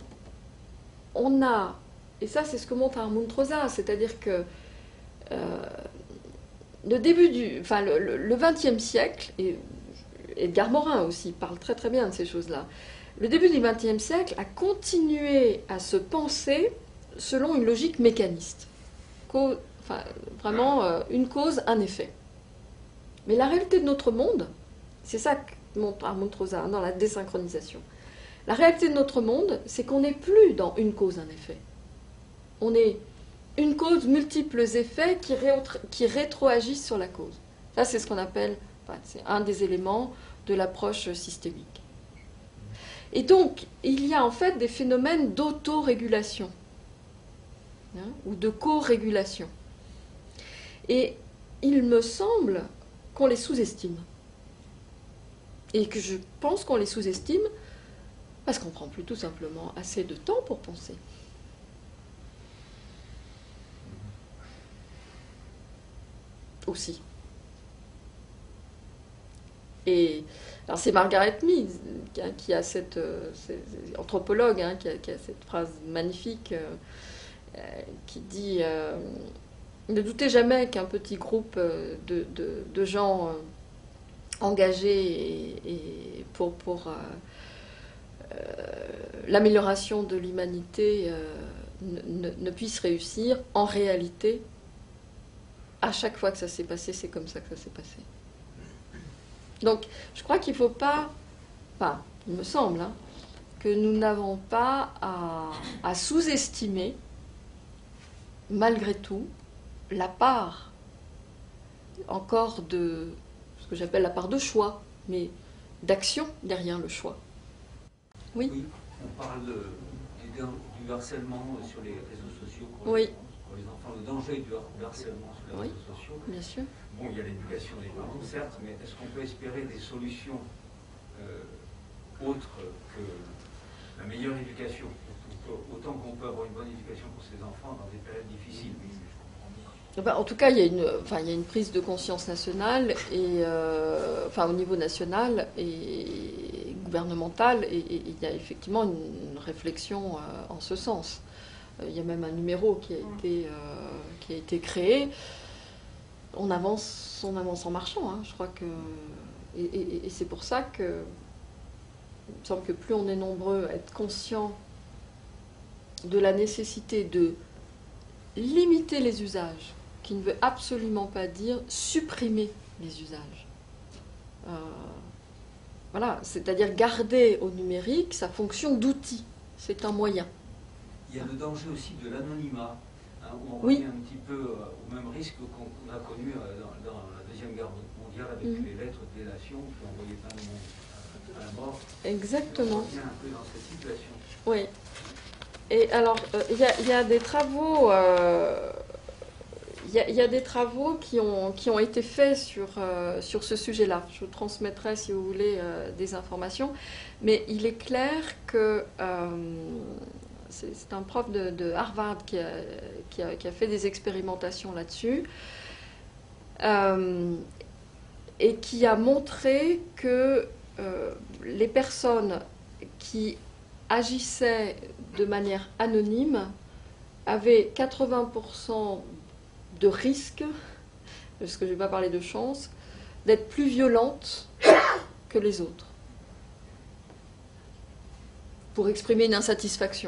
on a, et ça c'est ce que montre Armand Troza, c'est-à-dire que euh, le début du, enfin le vingtième siècle, et Edgar Morin aussi parle très très bien de ces choses-là, le début du vingtième siècle a continué à se penser selon une logique mécaniste. Cause, enfin, vraiment euh, une cause, un effet. Mais la réalité de notre monde, c'est ça que montre Armand Troza dans la désynchronisation. La réalité de notre monde, c'est qu'on n'est plus dans une cause, un effet. On est une cause, multiples effets qui, rétro, qui rétroagissent sur la cause. Ça, c'est ce qu'on appelle, enfin, c'est un des éléments de l'approche systémique. Et donc, il y a en fait des phénomènes d'autorégulation, hein, ou de co-régulation. Et il me semble qu'on les sous-estime. Et que je pense qu'on les sous-estime parce qu'on ne prend plus tout simplement assez de temps pour penser. Aussi. Et alors c'est Margaret Mead hein, qui a cette, euh, cette anthropologue hein, qui, a, qui a cette phrase magnifique euh, qui dit euh, ne doutez jamais qu'un petit groupe de, de, de gens euh, engagés et, et pour, pour euh, euh, l'amélioration de l'humanité euh, ne, ne puisse réussir. En réalité, à chaque fois que ça s'est passé, c'est comme ça que ça s'est passé. Donc, je crois qu'il ne faut pas, enfin, il me semble, hein, que nous n'avons pas à, à sous-estimer, malgré tout, la part encore de ce que j'appelle la part de choix, mais d'action derrière le choix. Oui, oui, on parle de, du, du harcèlement sur les réseaux sociaux pour, oui. les, pour les enfants, le danger du harcèlement sur les oui, réseaux sociaux. Bien sûr. Bon, il y a l'éducation des parents, certes, mais est-ce qu'on peut espérer des solutions euh, autres que la meilleure éducation? Autant qu'on peut avoir une bonne éducation pour ses enfants dans des périodes difficiles. En tout cas, il y a une, enfin, il y a une prise de conscience nationale, et, euh, enfin, au niveau national et gouvernemental, et, et il y a effectivement une, une réflexion euh, en ce sens. Euh, il y a même un numéro qui a été, euh, qui a été créé. On avance, on avance en marchant, hein. Je crois que, et, et, et c'est pour ça que il me semble que plus on est nombreux à être conscients de la nécessité de limiter les usages, qui ne veut absolument pas dire supprimer les usages. Euh, voilà, c'est-à-dire garder au numérique sa fonction d'outil. C'est un moyen. Il y a le danger aussi de l'anonymat. Hein, on Oui. revient un petit peu euh, au même risque qu'on qu'on a connu euh, dans, dans la Deuxième Guerre mondiale avec Mhm. les lettres de délation qui envoyaient plein de monde à, à la mort. Exactement. On revient un peu dans cette situation. Oui. Et alors, il euh, y, y a des travaux, euh, y, a, y a des travaux qui ont, qui ont été faits sur, euh, sur ce sujet-là. Je vous transmettrai, si vous voulez, euh, des informations. Mais il est clair que euh, c'est, c'est un prof de, de Harvard qui a, qui, a, qui a fait des expérimentations là-dessus euh, et qui a montré que euh, les personnes qui agissaient de manière anonyme avaient quatre-vingts pour cent de risque, parce que je ne vais pas parler de chance, d'être plus violentes que les autres pour exprimer une insatisfaction.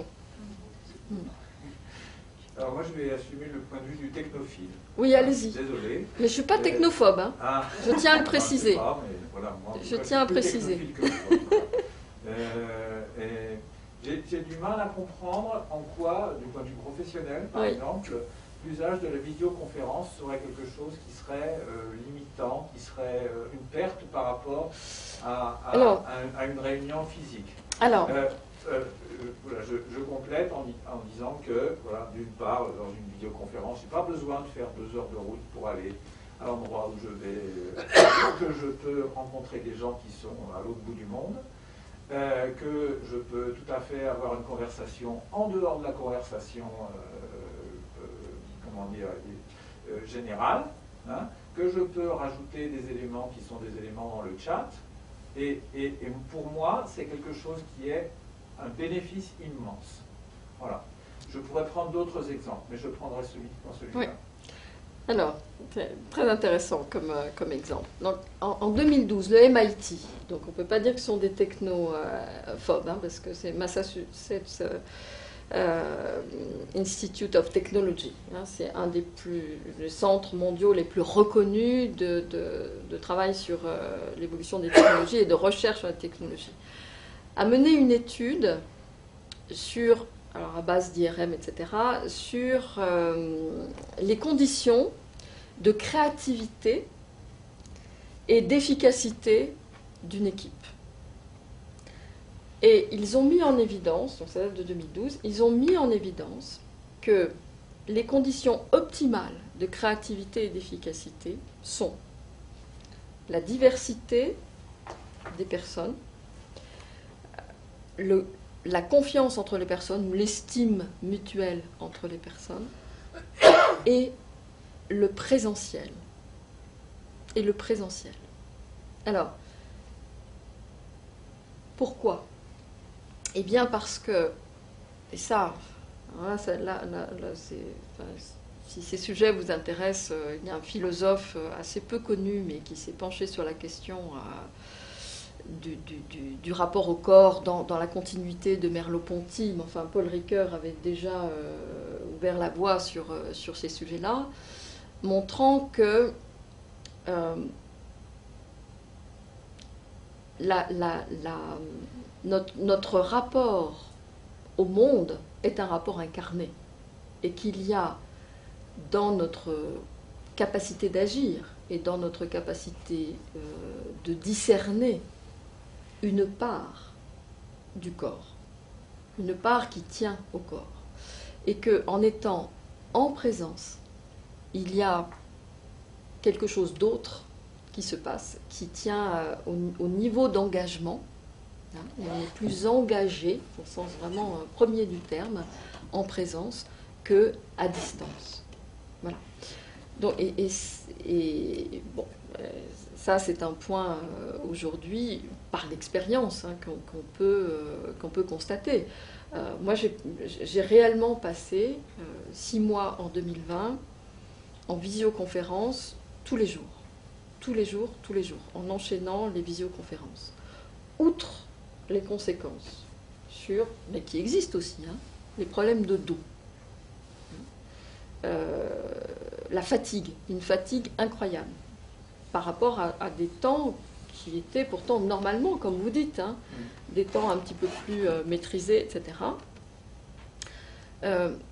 Alors moi, je vais assumer le point de vue du technophile. Oui, allez-y. Désolé. Mais je ne suis pas technophobe, hein. Ah. Je tiens à le préciser. Pas, mais voilà, moi, en tout Je cas, tiens à suis plus préciser. technophile que vous. euh, et j'ai, j'ai du mal à comprendre en quoi, du point de vue professionnel, par Oui. exemple, l'usage de la vidéoconférence serait quelque chose qui serait euh, limitant, qui serait euh, une perte par rapport à, à, Alors, à, à une réunion physique. Alors, Euh, euh, euh, voilà, je, je complète en, en disant que, voilà, d'une part, dans une vidéoconférence, je n'ai pas besoin de faire deux heures de route pour aller à l'endroit où je vais, euh, que je peux rencontrer des gens qui sont à l'autre bout du monde, euh, que je peux tout à fait avoir une conversation en dehors de la conversation, euh, euh, comment dire, euh, générale, hein, que je peux rajouter des éléments qui sont des éléments dans le chat, et, et, et pour moi, c'est quelque chose qui est un bénéfice immense. Voilà. Je pourrais prendre d'autres exemples, mais je prendrai celui, celui-là. Oui. Alors, c'est très intéressant comme, euh, comme exemple. Donc, en, en deux mille douze, le M I T, donc on ne peut pas dire que ce sont des technophobes, hein, parce que c'est Massachusetts euh, euh, Institute of Technology. Hein, c'est un des plus, les centres mondiaux les plus reconnus de, de, de travail sur euh, l'évolution des technologies et de recherche sur la technologie. A mené une étude sur, alors à base d'I R M, et cetera, sur euh, les conditions de créativité et d'efficacité d'une équipe. Et ils ont mis en évidence, donc ça date de deux mille douze, ils ont mis en évidence que les conditions optimales de créativité et d'efficacité sont la diversité des personnes, le, la confiance entre les personnes, ou l'estime mutuelle entre les personnes, et le présentiel. Et le présentiel. Alors, pourquoi ? Eh bien parce que, et ça, là, ça, là, là, là c'est, enfin, si ces sujets vous intéressent, euh, il y a un philosophe assez peu connu, mais qui s'est penché sur la question euh, du, du, du, du rapport au corps dans, dans la continuité de Merleau-Ponty. Mais enfin, Paul Ricoeur avait déjà euh, ouvert la voie sur, euh, sur ces sujets-là, montrant que euh, la, la, la, notre, notre rapport au monde est un rapport incarné, et qu'il y a dans notre capacité d'agir et dans notre capacité euh, de discerner une part du corps, une part qui tient au corps, et qu'en étant en présence, il y a quelque chose d'autre qui se passe, qui tient euh, au, au niveau d'engagement, hein, et on est plus engagé, au sens vraiment euh, premier du terme, en présence, que à distance. Voilà. Donc, et, et, et bon, euh, ça c'est un point euh, aujourd'hui, par l'expérience, hein, qu'on, qu'on peut, euh, qu'on peut constater. Euh, moi j'ai, j'ai réellement passé euh, six mois en deux mille vingt en visioconférence tous les jours. Tous les jours, tous les jours, en enchaînant les visioconférences. Outre les conséquences sur, mais qui existent aussi, hein, les problèmes de dos. Euh, la fatigue, une fatigue incroyable par rapport à, à des temps qui étaient pourtant normalement, comme vous dites, hein, des temps un petit peu plus euh, maîtrisés, et cetera. Euh,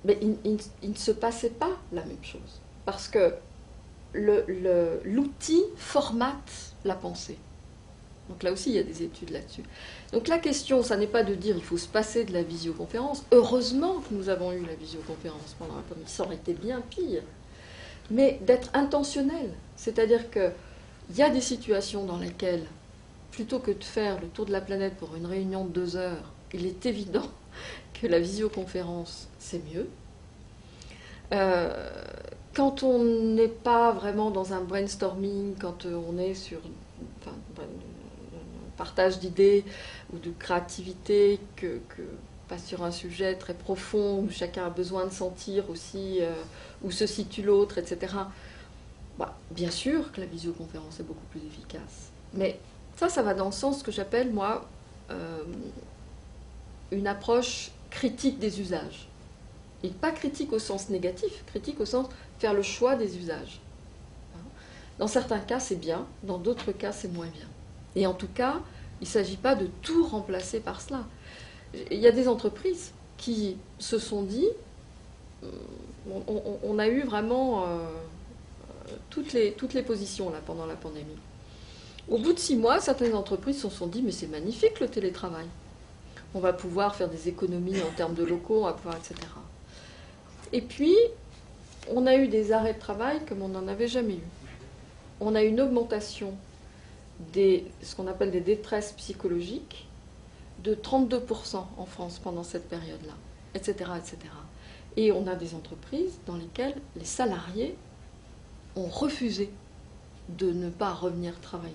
mais il, il, il ne se passait pas la même chose. Parce que le, le, l'outil formate la pensée. Donc là aussi, il y a des études là-dessus. Donc la question, ça n'est pas de dire il faut se passer de la visioconférence. Heureusement que nous avons eu la visioconférence pendant la pandémie, ça aurait été bien pire. Mais d'être intentionnel. C'est-à-dire qu'il y a des situations dans lesquelles, plutôt que de faire le tour de la planète pour une réunion de deux heures, il est évident que la visioconférence, c'est mieux. Euh, quand on n'est pas vraiment dans un brainstorming, quand on est sur enfin, un partage d'idées ou de créativité, que, que, pas sur un sujet très profond où chacun a besoin de sentir aussi euh, où se situe l'autre, et cetera. Bah, bien sûr que la visioconférence est beaucoup plus efficace. Mais ça, ça va dans le sens que j'appelle, moi, euh, une approche critique des usages. Et pas critique au sens négatif, critique au sens faire le choix des usages. Dans certains cas, c'est bien, dans d'autres cas, c'est moins bien. Et en tout cas, il ne s'agit pas de tout remplacer par cela. Il y a des entreprises qui se sont dit, on, on, on a eu vraiment euh, toutes, les, toutes les positions là, pendant la pandémie. Au bout de six mois, certaines entreprises se sont dit, mais c'est magnifique le télétravail. On va pouvoir faire des économies en termes de locaux, on va pouvoir, et cetera. Et puis, on a eu des arrêts de travail comme on n'en avait jamais eu. On a eu une augmentation des, ce qu'on appelle des détresses psychologiques de trente-deux pour cent en France pendant cette période-là, et cetera, et cetera. Et on a des entreprises dans lesquelles les salariés ont refusé de ne pas revenir travailler.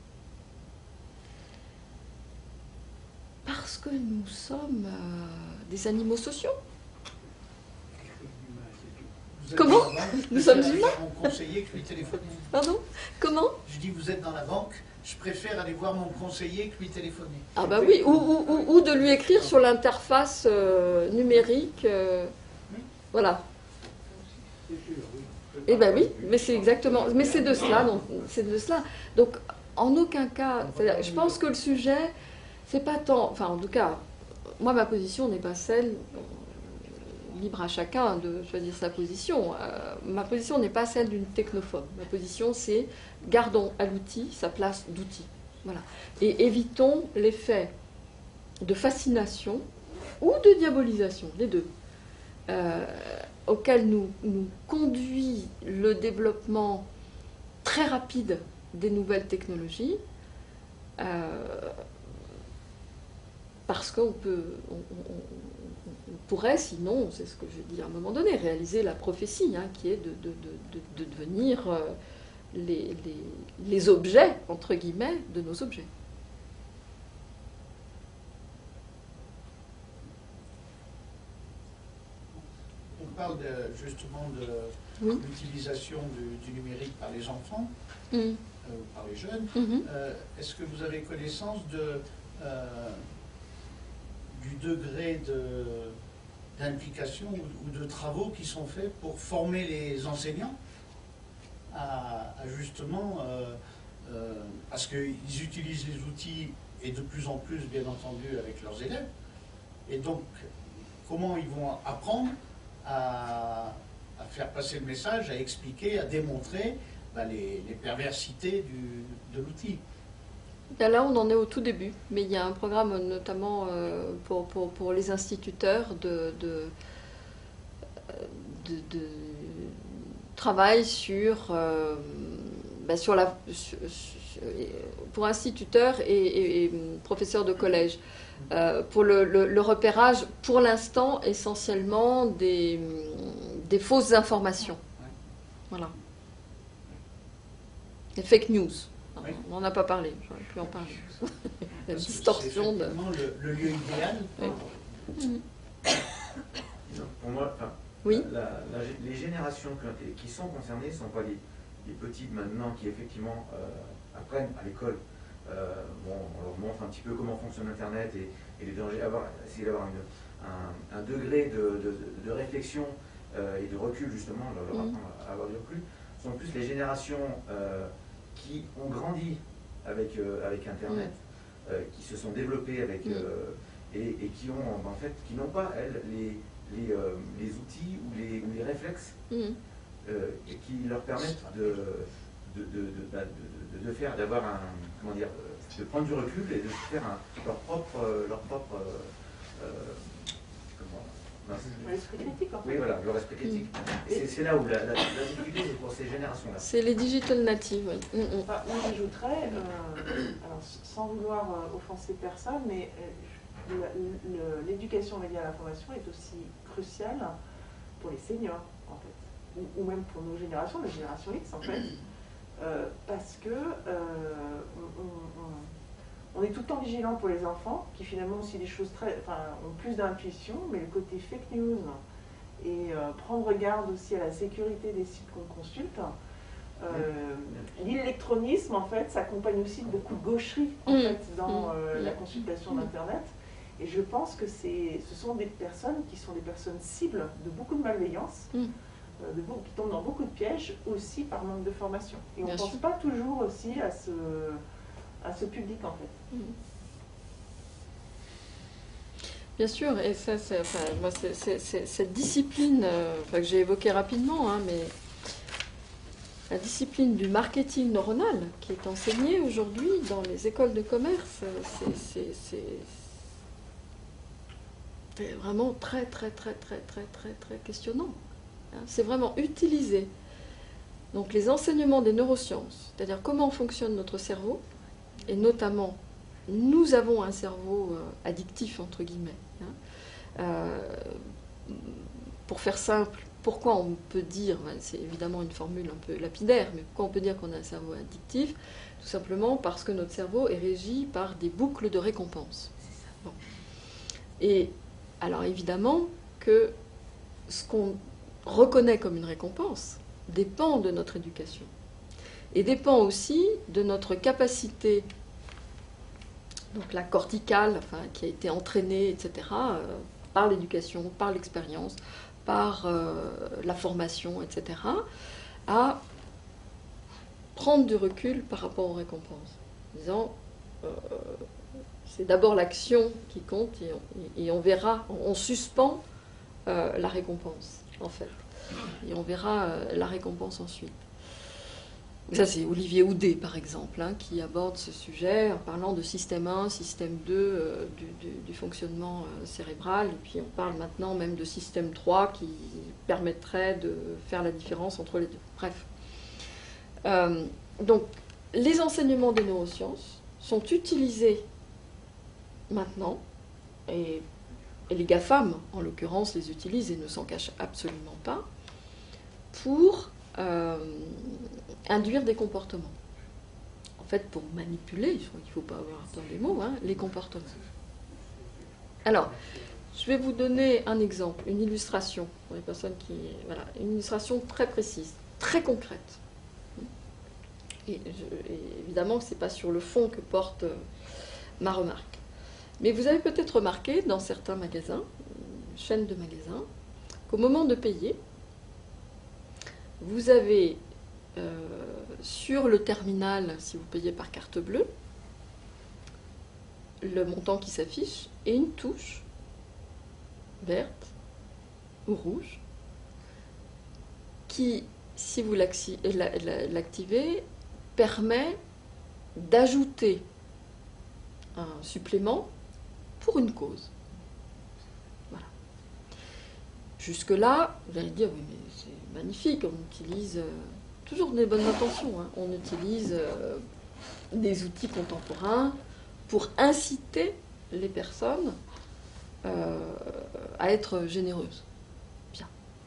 Parce que nous sommes euh, des animaux sociaux. Comment? Nous sommes humains. Mon conseiller que lui téléphoner. Pardon? Comment? Je dis, vous êtes dans la banque, je préfère aller voir mon conseiller que lui téléphoner. Ah bah oui, ou, ou, ou de lui écrire sur l'interface euh, numérique. Euh, oui. Voilà. Eh ben oui, mais c'est exactement, mais c'est de cela, donc c'est de cela. Donc en aucun cas, je pense que le sujet, c'est pas tant, enfin en tout cas, moi ma position n'est pas celle, libre à chacun de choisir sa position. Euh, ma position n'est pas celle d'une technophobe. Ma position c'est gardons à l'outil sa place d'outil. Voilà. Et évitons l'effet de fascination ou de diabolisation, les deux. Euh, auquel nous, nous conduit le développement très rapide des nouvelles technologies, euh, parce qu'on peut, on, on, on pourrait, sinon, c'est ce que j'ai dit à un moment donné, réaliser la prophétie, hein, qui est de, de, de, de, de devenir euh, les, les, les objets, entre guillemets, de nos objets. On parle de, justement de oui. l'utilisation du, du numérique par les enfants, mmh. euh, par les jeunes. Mmh. Euh, est-ce que vous avez connaissance de, euh, du degré de, d'implication ou, ou de travaux qui sont faits pour former les enseignants à, à justement, euh, euh, parce qu'ils utilisent les outils et de plus en plus, bien entendu, avec leurs élèves. Et donc, comment ils vont apprendre À, à faire passer le message, à expliquer, à démontrer bah, les, les perversités du, de l'outil. Là, on en est au tout début, mais il y a un programme notamment euh, pour, pour, pour les instituteurs de, de, de, de travail sur, euh, bah, sur la, sur, pour instituteurs et, et, et professeurs de collège. Euh, pour le, le, le repérage, pour l'instant, essentiellement des, des fausses informations. Voilà. Des fake news. Oui. On n'en a pas parlé, j'aurais pu en parler. La distorsion de... Le, le lieu idéal. Oui. Pour moi, enfin, oui. la, la, les générations qui sont concernées ne sont pas les, les petites maintenant qui effectivement euh, apprennent à l'école. Euh, bon, on leur montre un petit peu comment fonctionne Internet et, et les dangers, avoir, essayer d'avoir une, un, un degré de, de, de réflexion euh, et de recul, justement, leur, leur apprendre à avoir du recul, sont plus les générations euh, qui ont grandi avec, euh, avec Internet, euh, qui se sont développées avec, euh, et, et qui ont, en fait, qui n'ont pas, elles, les, les, euh, les outils ou les, ou les réflexes mmh. euh, qui leur permettent de, de, de, de, de, de, de faire, d'avoir un, comment dire, de prendre du recul et de faire un, leur propre, leur propre euh, comment, l'esprit critique, en fait. Oui, voilà, leur esprit critique. Mmh. C'est là où la, la, la difficulté, c'est pour ces générations-là. C'est les digital natives, oui. Mmh. Enfin, moi, j'ajouterais, euh, alors, sans vouloir euh, offenser personne, mais euh, l'éducation média à l'information est aussi cruciale pour les seniors, en fait, ou, ou même pour nos générations, la génération X, en fait, euh, parce que euh, on, on, on est tout le temps vigilant pour les enfants, qui finalement ont aussi des choses très, enfin, ont plus d'intuition, mais le côté fake news et euh, prendre garde aussi à la sécurité des sites qu'on consulte. Euh, l'électronisme, en fait, s'accompagne aussi de beaucoup de gaucherie, en mmh. fait, dans euh, mmh. la consultation mmh. d'Internet. Et je pense que ce sont des personnes qui sont des personnes cibles de beaucoup de malveillance, mmh. euh, de beaucoup, qui tombent dans beaucoup de pièges, aussi par manque de formation. Et on ne pense pas toujours aussi à ce, à ce public, en fait. Mmh. Bien sûr, et ça, c'est, enfin, moi, c'est, c'est, c'est, cette discipline euh, enfin, que j'ai évoquée rapidement, hein, mais la discipline du marketing neuronal qui est enseignée aujourd'hui dans les écoles de commerce, c'est, c'est, c'est, c'est vraiment très, très, très, très, très, très, très questionnant. C'est vraiment utiliser donc, les enseignements des neurosciences, c'est-à-dire comment fonctionne notre cerveau, et notamment, nous avons un cerveau euh, addictif, entre guillemets. Hein. Euh, pour faire simple, pourquoi on peut dire, c'est évidemment une formule un peu lapidaire, mais pourquoi on peut dire qu'on a un cerveau addictif? Tout simplement parce que notre cerveau est régi par des boucles de récompense. Bon. Et alors évidemment que ce qu'on reconnaît comme une récompense dépend de notre éducation et dépend aussi de notre capacité, donc la corticale, enfin, qui a été entraînée, et cetera, euh, par l'éducation, par l'expérience, par euh, la formation, et cetera, à prendre du recul par rapport aux récompenses. En disant, euh, c'est d'abord l'action qui compte et on, et on verra, on suspend euh, la récompense, en fait. Et on verra euh, la récompense ensuite. Ça, c'est Olivier Houdet, par exemple, hein, qui aborde ce sujet en parlant de système un, système deux euh, du, du, du fonctionnement euh, cérébral. Et puis on parle maintenant même de système trois qui permettrait de faire la différence entre les deux. Bref. Euh, donc, les enseignements des neurosciences sont utilisés maintenant, et, et les GAFAM, en l'occurrence, les utilisent et ne s'en cachent absolument pas, pour euh, induire des comportements. En fait, pour manipuler, je crois qu'il ne faut pas avoir dans les mots, hein, les comportements. Alors, je vais vous donner un exemple, une illustration, pour les personnes qui... Voilà, une illustration très précise, très concrète. Et, je, et évidemment, ce n'est pas sur le fond que porte euh, ma remarque. Mais vous avez peut-être remarqué dans certains magasins, chaînes de magasins, qu'au moment de payer, vous avez euh, sur le terminal, si vous payez par carte bleue, le montant qui s'affiche et une touche verte ou rouge qui, si vous l'activez, permet d'ajouter un supplément pour une cause. Voilà. Jusque-là, vous allez dire, oui, mais c'est magnifique, on utilise euh, toujours des bonnes intentions, hein, on utilise euh, des outils contemporains pour inciter les personnes euh, à être généreuses. Bien.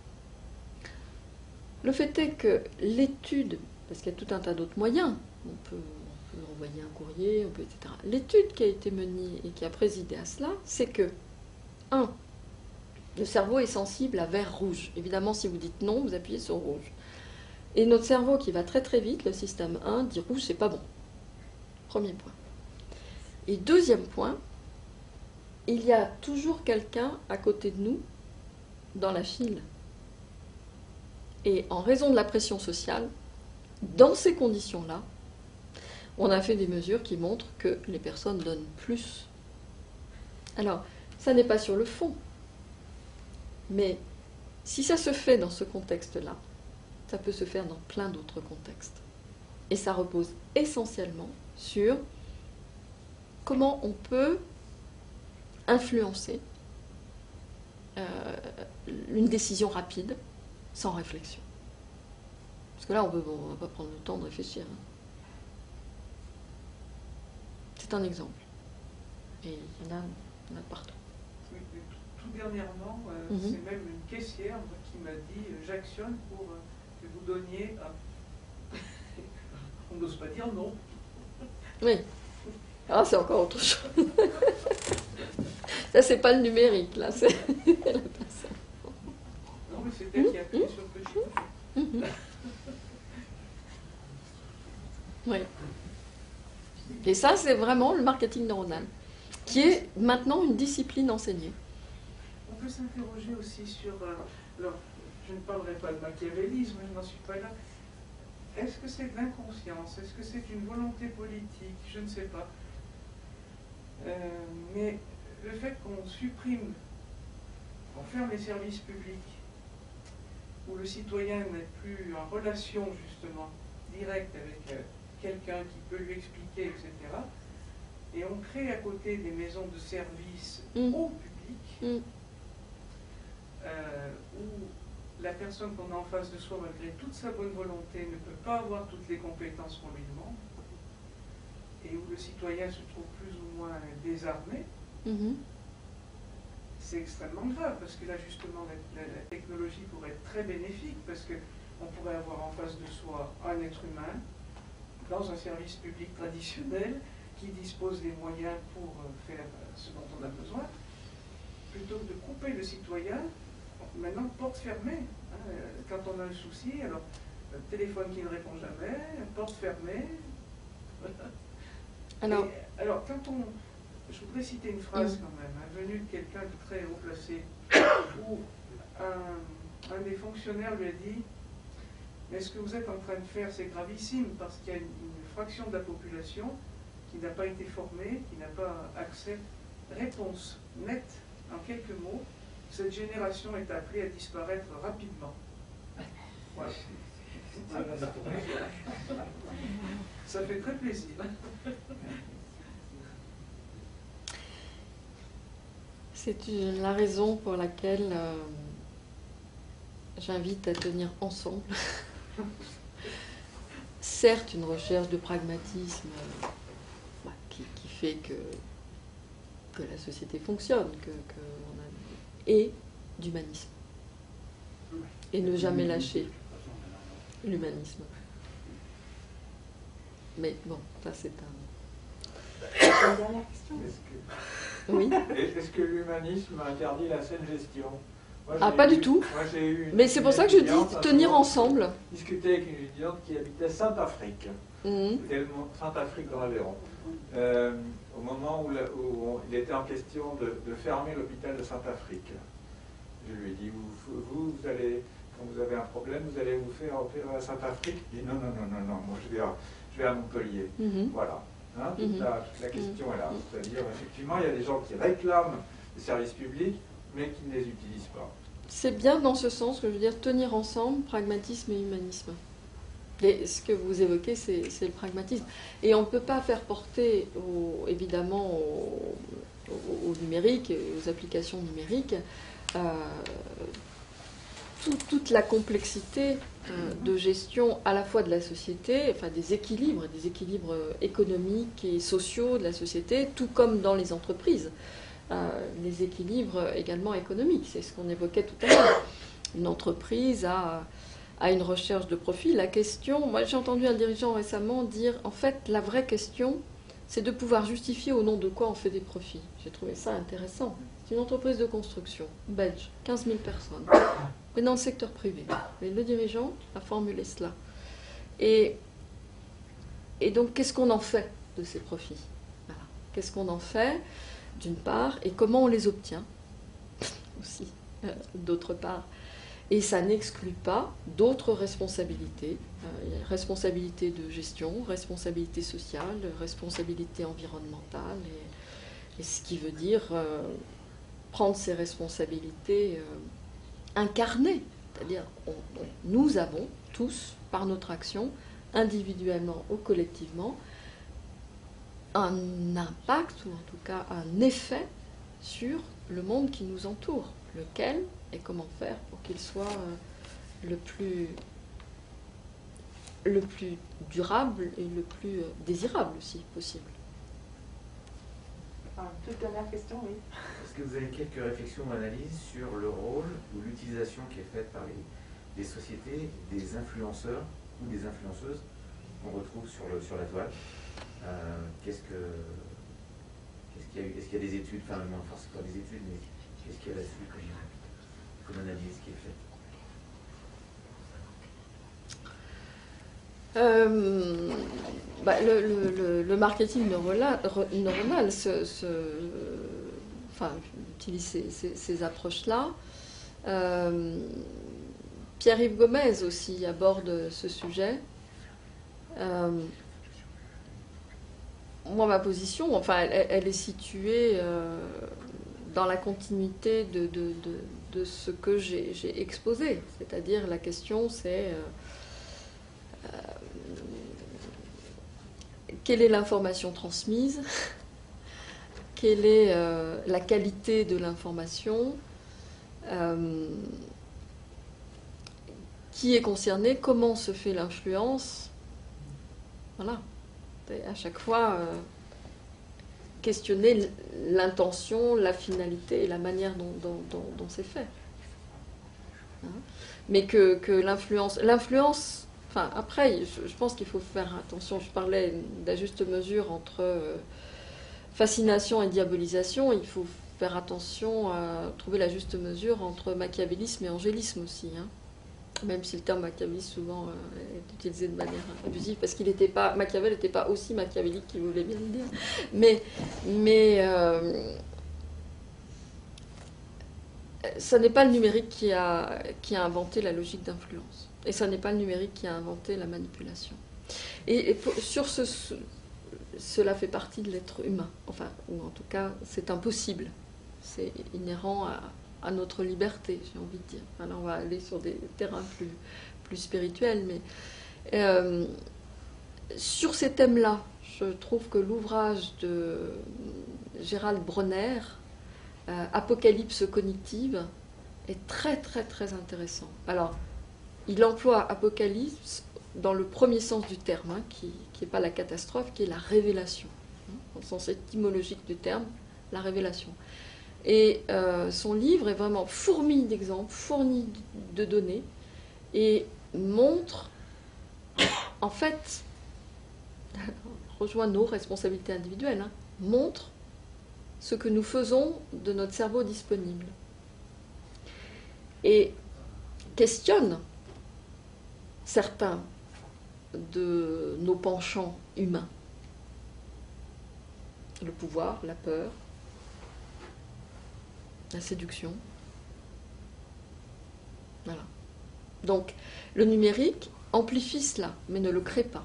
Le fait est que l'étude, parce qu'il y a tout un tas d'autres moyens, on peut, on peut envoyer un courrier, on peut, et cetera. L'étude qui a été menée et qui a présidé à cela, c'est que, un, le cerveau est sensible à vert rouge. Évidemment, si vous dites non, vous appuyez sur rouge. Et notre cerveau qui va très très vite, le système un, dit rouge, c'est pas bon. Premier point. Et deuxième point, il y a toujours quelqu'un à côté de nous dans la file. Et en raison de la pression sociale, dans ces conditions-là, on a fait des mesures qui montrent que les personnes donnent plus. Alors, ça n'est pas sur le fond. Mais si ça se fait dans ce contexte-là, ça peut se faire dans plein d'autres contextes. Et ça repose essentiellement sur comment on peut influencer euh, une décision rapide sans réflexion. Parce que là, on ne va pas prendre le temps de réfléchir. C'est un exemple. Et il y en a, il y en a partout. Oui, tout, tout dernièrement, euh, Mm-hmm. c'est même une caissière qui m'a dit euh, j'actionne pour euh, que vous donniez un... On n'ose pas dire non. Oui. Ah, c'est encore autre chose. Ça, c'est pas le numérique, là, c'est la personne. Non, mais c'est elle qui a appuyé sur le chiffre. Mm-hmm. Oui. Et ça, c'est vraiment le marketing neuronal, qui est maintenant une discipline enseignée. On peut s'interroger aussi sur... Euh, alors, je ne parlerai pas de machiavélisme, je n'en suis pas là. Est-ce que c'est de l'inconscience? Est-ce que c'est une volonté politique? Je ne sais pas. Euh, mais le fait qu'on supprime, on ferme les services publics, où le citoyen n'est plus en relation justement directe avec euh, quelqu'un qui peut lui expliquer, et cetera. Et on crée à côté des maisons de services Mm. au public, Mm. euh, où la personne qu'on a en face de soi, malgré toute sa bonne volonté, ne peut pas avoir toutes les compétences qu'on lui demande, et où le citoyen se trouve plus ou moins désarmé. Mm-hmm. C'est extrêmement grave, parce que là, justement, la, la, la technologie pourrait être très bénéfique, parce qu'on pourrait avoir en face de soi un être humain, dans un service public traditionnel, qui dispose des moyens pour faire ce dont on a besoin, plutôt que de couper le citoyen, maintenant, porte fermée. Hein, quand on a un souci, alors, le téléphone qui ne répond jamais, porte fermée. Alors, Et, alors, quand on... Je voudrais citer une phrase quand même, hein, venue de quelqu'un de très haut placé, où un, un des fonctionnaires lui a dit « Mais ce que vous êtes en train de faire, c'est gravissime, parce qu'il y a une, une fraction de la population qui n'a pas été formée, qui n'a pas accès. Réponse nette, en quelques mots, cette génération est appelée à disparaître rapidement. » Voilà. Ça fait très plaisir. c'est la raison pour laquelle euh, j'invite à tenir ensemble. Certes, une recherche de pragmatisme euh, bah, qui, qui fait que, que la société fonctionne, que, que on a, et d'humanisme. Et ne jamais lâcher l'humanisme. Mais bon, ça c'est un... Une dernière question. Est-ce que, Oui. est-ce que l'humanisme interdit la saine gestion? Moi, Ah, j'ai pas eu- du tout. Moi, j'ai eu une- Mais c'est pour une ça que je dis étudiante, un tenir jour, ensemble. discuter avec une étudiante qui habitait Sainte-Afrique. Mhm. C'était le mont- Sainte-Afrique dans l'Aveyron. Euh, au moment où, la- où on- il était en question de, de fermer l'hôpital de Sainte-Afrique. Je lui ai dit, vous, vous, vous allez, quand vous avez un problème, vous allez vous faire opérer à Sainte-Afrique. Il dit, non, non, non, non, non, moi je vais à, je vais à Montpellier. Mhm. Voilà. Hein, toute, Mhm. la, toute la question est là. Mhm. C'est-à-dire, effectivement, il y a des gens qui réclament les services publics, mais qui ne les utilisent pas. C'est bien dans ce sens que je veux dire tenir ensemble pragmatisme et humanisme. Et ce que vous évoquez, c'est c'est le pragmatisme. Et on ne peut pas faire porter, au, évidemment, au, au- au numérique, et aux applications numériques, euh, tout- toute la complexité euh, de gestion à la fois de la société, enfin des équilibres, des équilibres économiques et sociaux de la société, tout comme dans les entreprises. Euh, les équilibres également économiques, c'est ce qu'on évoquait tout à l'heure. Une entreprise a, a une recherche de profit. La question, moi j'ai entendu un dirigeant récemment dire, en fait, la vraie question, c'est de pouvoir justifier au nom de quoi on fait des profits. J'ai trouvé ça intéressant. C'est une entreprise de construction, belge, quinze mille personnes, mais dans le secteur privé. Et le dirigeant a formulé cela. Et, et donc, qu'est-ce qu'on en fait de ces profits? Voilà. Qu'est-ce qu'on en fait, d'une part, et comment on les obtient aussi, euh, d'autre part. Et ça n'exclut pas d'autres responsabilités, euh, responsabilité de gestion, responsabilité sociale, responsabilité environnementale, et, et ce qui veut dire euh, prendre ses responsabilités euh, incarner, c'est-à-dire on, on, nous avons tous, par notre action, individuellement ou collectivement, un impact, ou en tout cas un effet sur le monde qui nous entoure. Lequel et comment faire pour qu'il soit euh, le plus, le plus durable et le plus euh, désirable aussi possible. Ah, toute dernière question, oui. Est-ce que vous avez quelques réflexions ou analyses sur le rôle ou l'utilisation qui est faite par les, les sociétés des influenceurs ou des influenceuses qu'on retrouve sur, le, sur la toile? euh, Qu'est-ce que qu'est-ce qu'il y a eu? Est-ce qu'il y a des études, enfin non, forcément pas des études, mais qu'est-ce qu'il y a là-dessus comme, comme analyse qui est faite? Euh, bah, le, le, le marketing neuronal se, se, enfin, utilise ces, ces, ces approches-là. Euh, Pierre-Yves Gomez aussi aborde ce sujet. Euh, moi, ma position, enfin, elle, elle est située euh, dans la continuité de, de, de, de ce que j'ai, j'ai exposé. C'est-à-dire, la question, c'est euh, euh, quelle est l'information transmise? Quelle est euh, la qualité de l'information? euh, Qui est concerné? Comment se fait l'influence? Voilà. Et à chaque fois, euh, questionner l'intention, la finalité et la manière dont, dont, dont, dont c'est fait. Hein? Mais que, que l'influence... L'influence... Enfin, après, je, je pense qu'il faut faire attention. Je parlais de la juste mesure entre euh, fascination et diabolisation. Il faut faire attention à trouver la juste mesure entre machiavélisme et angélisme aussi. Hein. Même si le terme machiavélisme souvent euh, est utilisé de manière abusive, parce qu'il n'était pas, Machiavel n'était pas aussi machiavélique qu'il voulait bien le dire. Mais, mais euh, ça n'est pas le numérique qui a, qui a inventé la logique d'influence. Et ça n'est pas le numérique qui a inventé la manipulation. Et, et pour, sur ce, ce, cela fait partie de l'être humain. Enfin, ou en tout cas, c'est impossible. C'est inhérent à... à notre liberté, j'ai envie de dire. Enfin, là, on va aller sur des terrains plus, plus spirituels, mais euh, sur ces thèmes-là, je trouve que l'ouvrage de Gérald Bronner, euh, Apocalypse cognitive, est très, très, très intéressant. Alors, il emploie apocalypse dans le premier sens du terme, hein, qui n'est pas la catastrophe, qui est la révélation. Hein, dans le sens étymologique du terme, la révélation. Et euh, son livre est vraiment fourmi d'exemples, fourni de données, et montre, en fait, rejoint nos responsabilités individuelles, hein, montre ce que nous faisons de notre cerveau disponible. Et questionne certains de nos penchants humains. Le pouvoir, la peur, la séduction. Voilà. Donc, le numérique amplifie cela, mais ne le crée pas.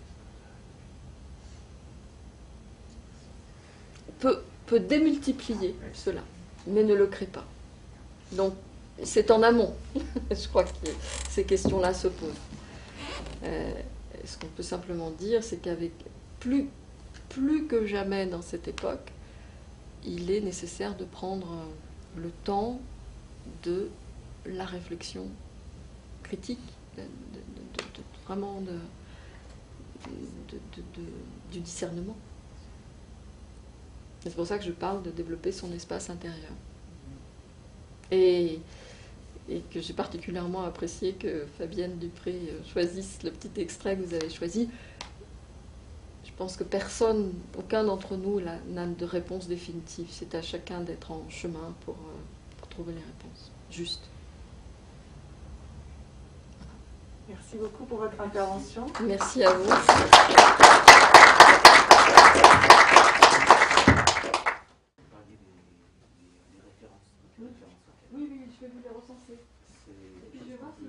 Peut, peut démultiplier cela, mais ne le crée pas. Donc, c'est en amont, je crois que ces questions-là se posent. Euh, ce qu'on peut simplement dire, c'est qu'avec plus, plus que jamais dans cette époque, il est nécessaire de prendre le temps de la réflexion critique, de, de, de, de, vraiment de, de, de, de, du discernement. C'est pour ça que je parle de développer son espace intérieur. Et, et que j'ai particulièrement apprécié que Fabienne Dupré choisisse le petit extrait que vous avez choisi. Je pense que personne, aucun d'entre nous là, n'a de réponse définitive. C'est à chacun d'être en chemin pour, pour trouver les réponses justes. Merci beaucoup pour votre intervention. Merci à vous. Oui, oui, je vais vous les recenser. Et puis je vais voir si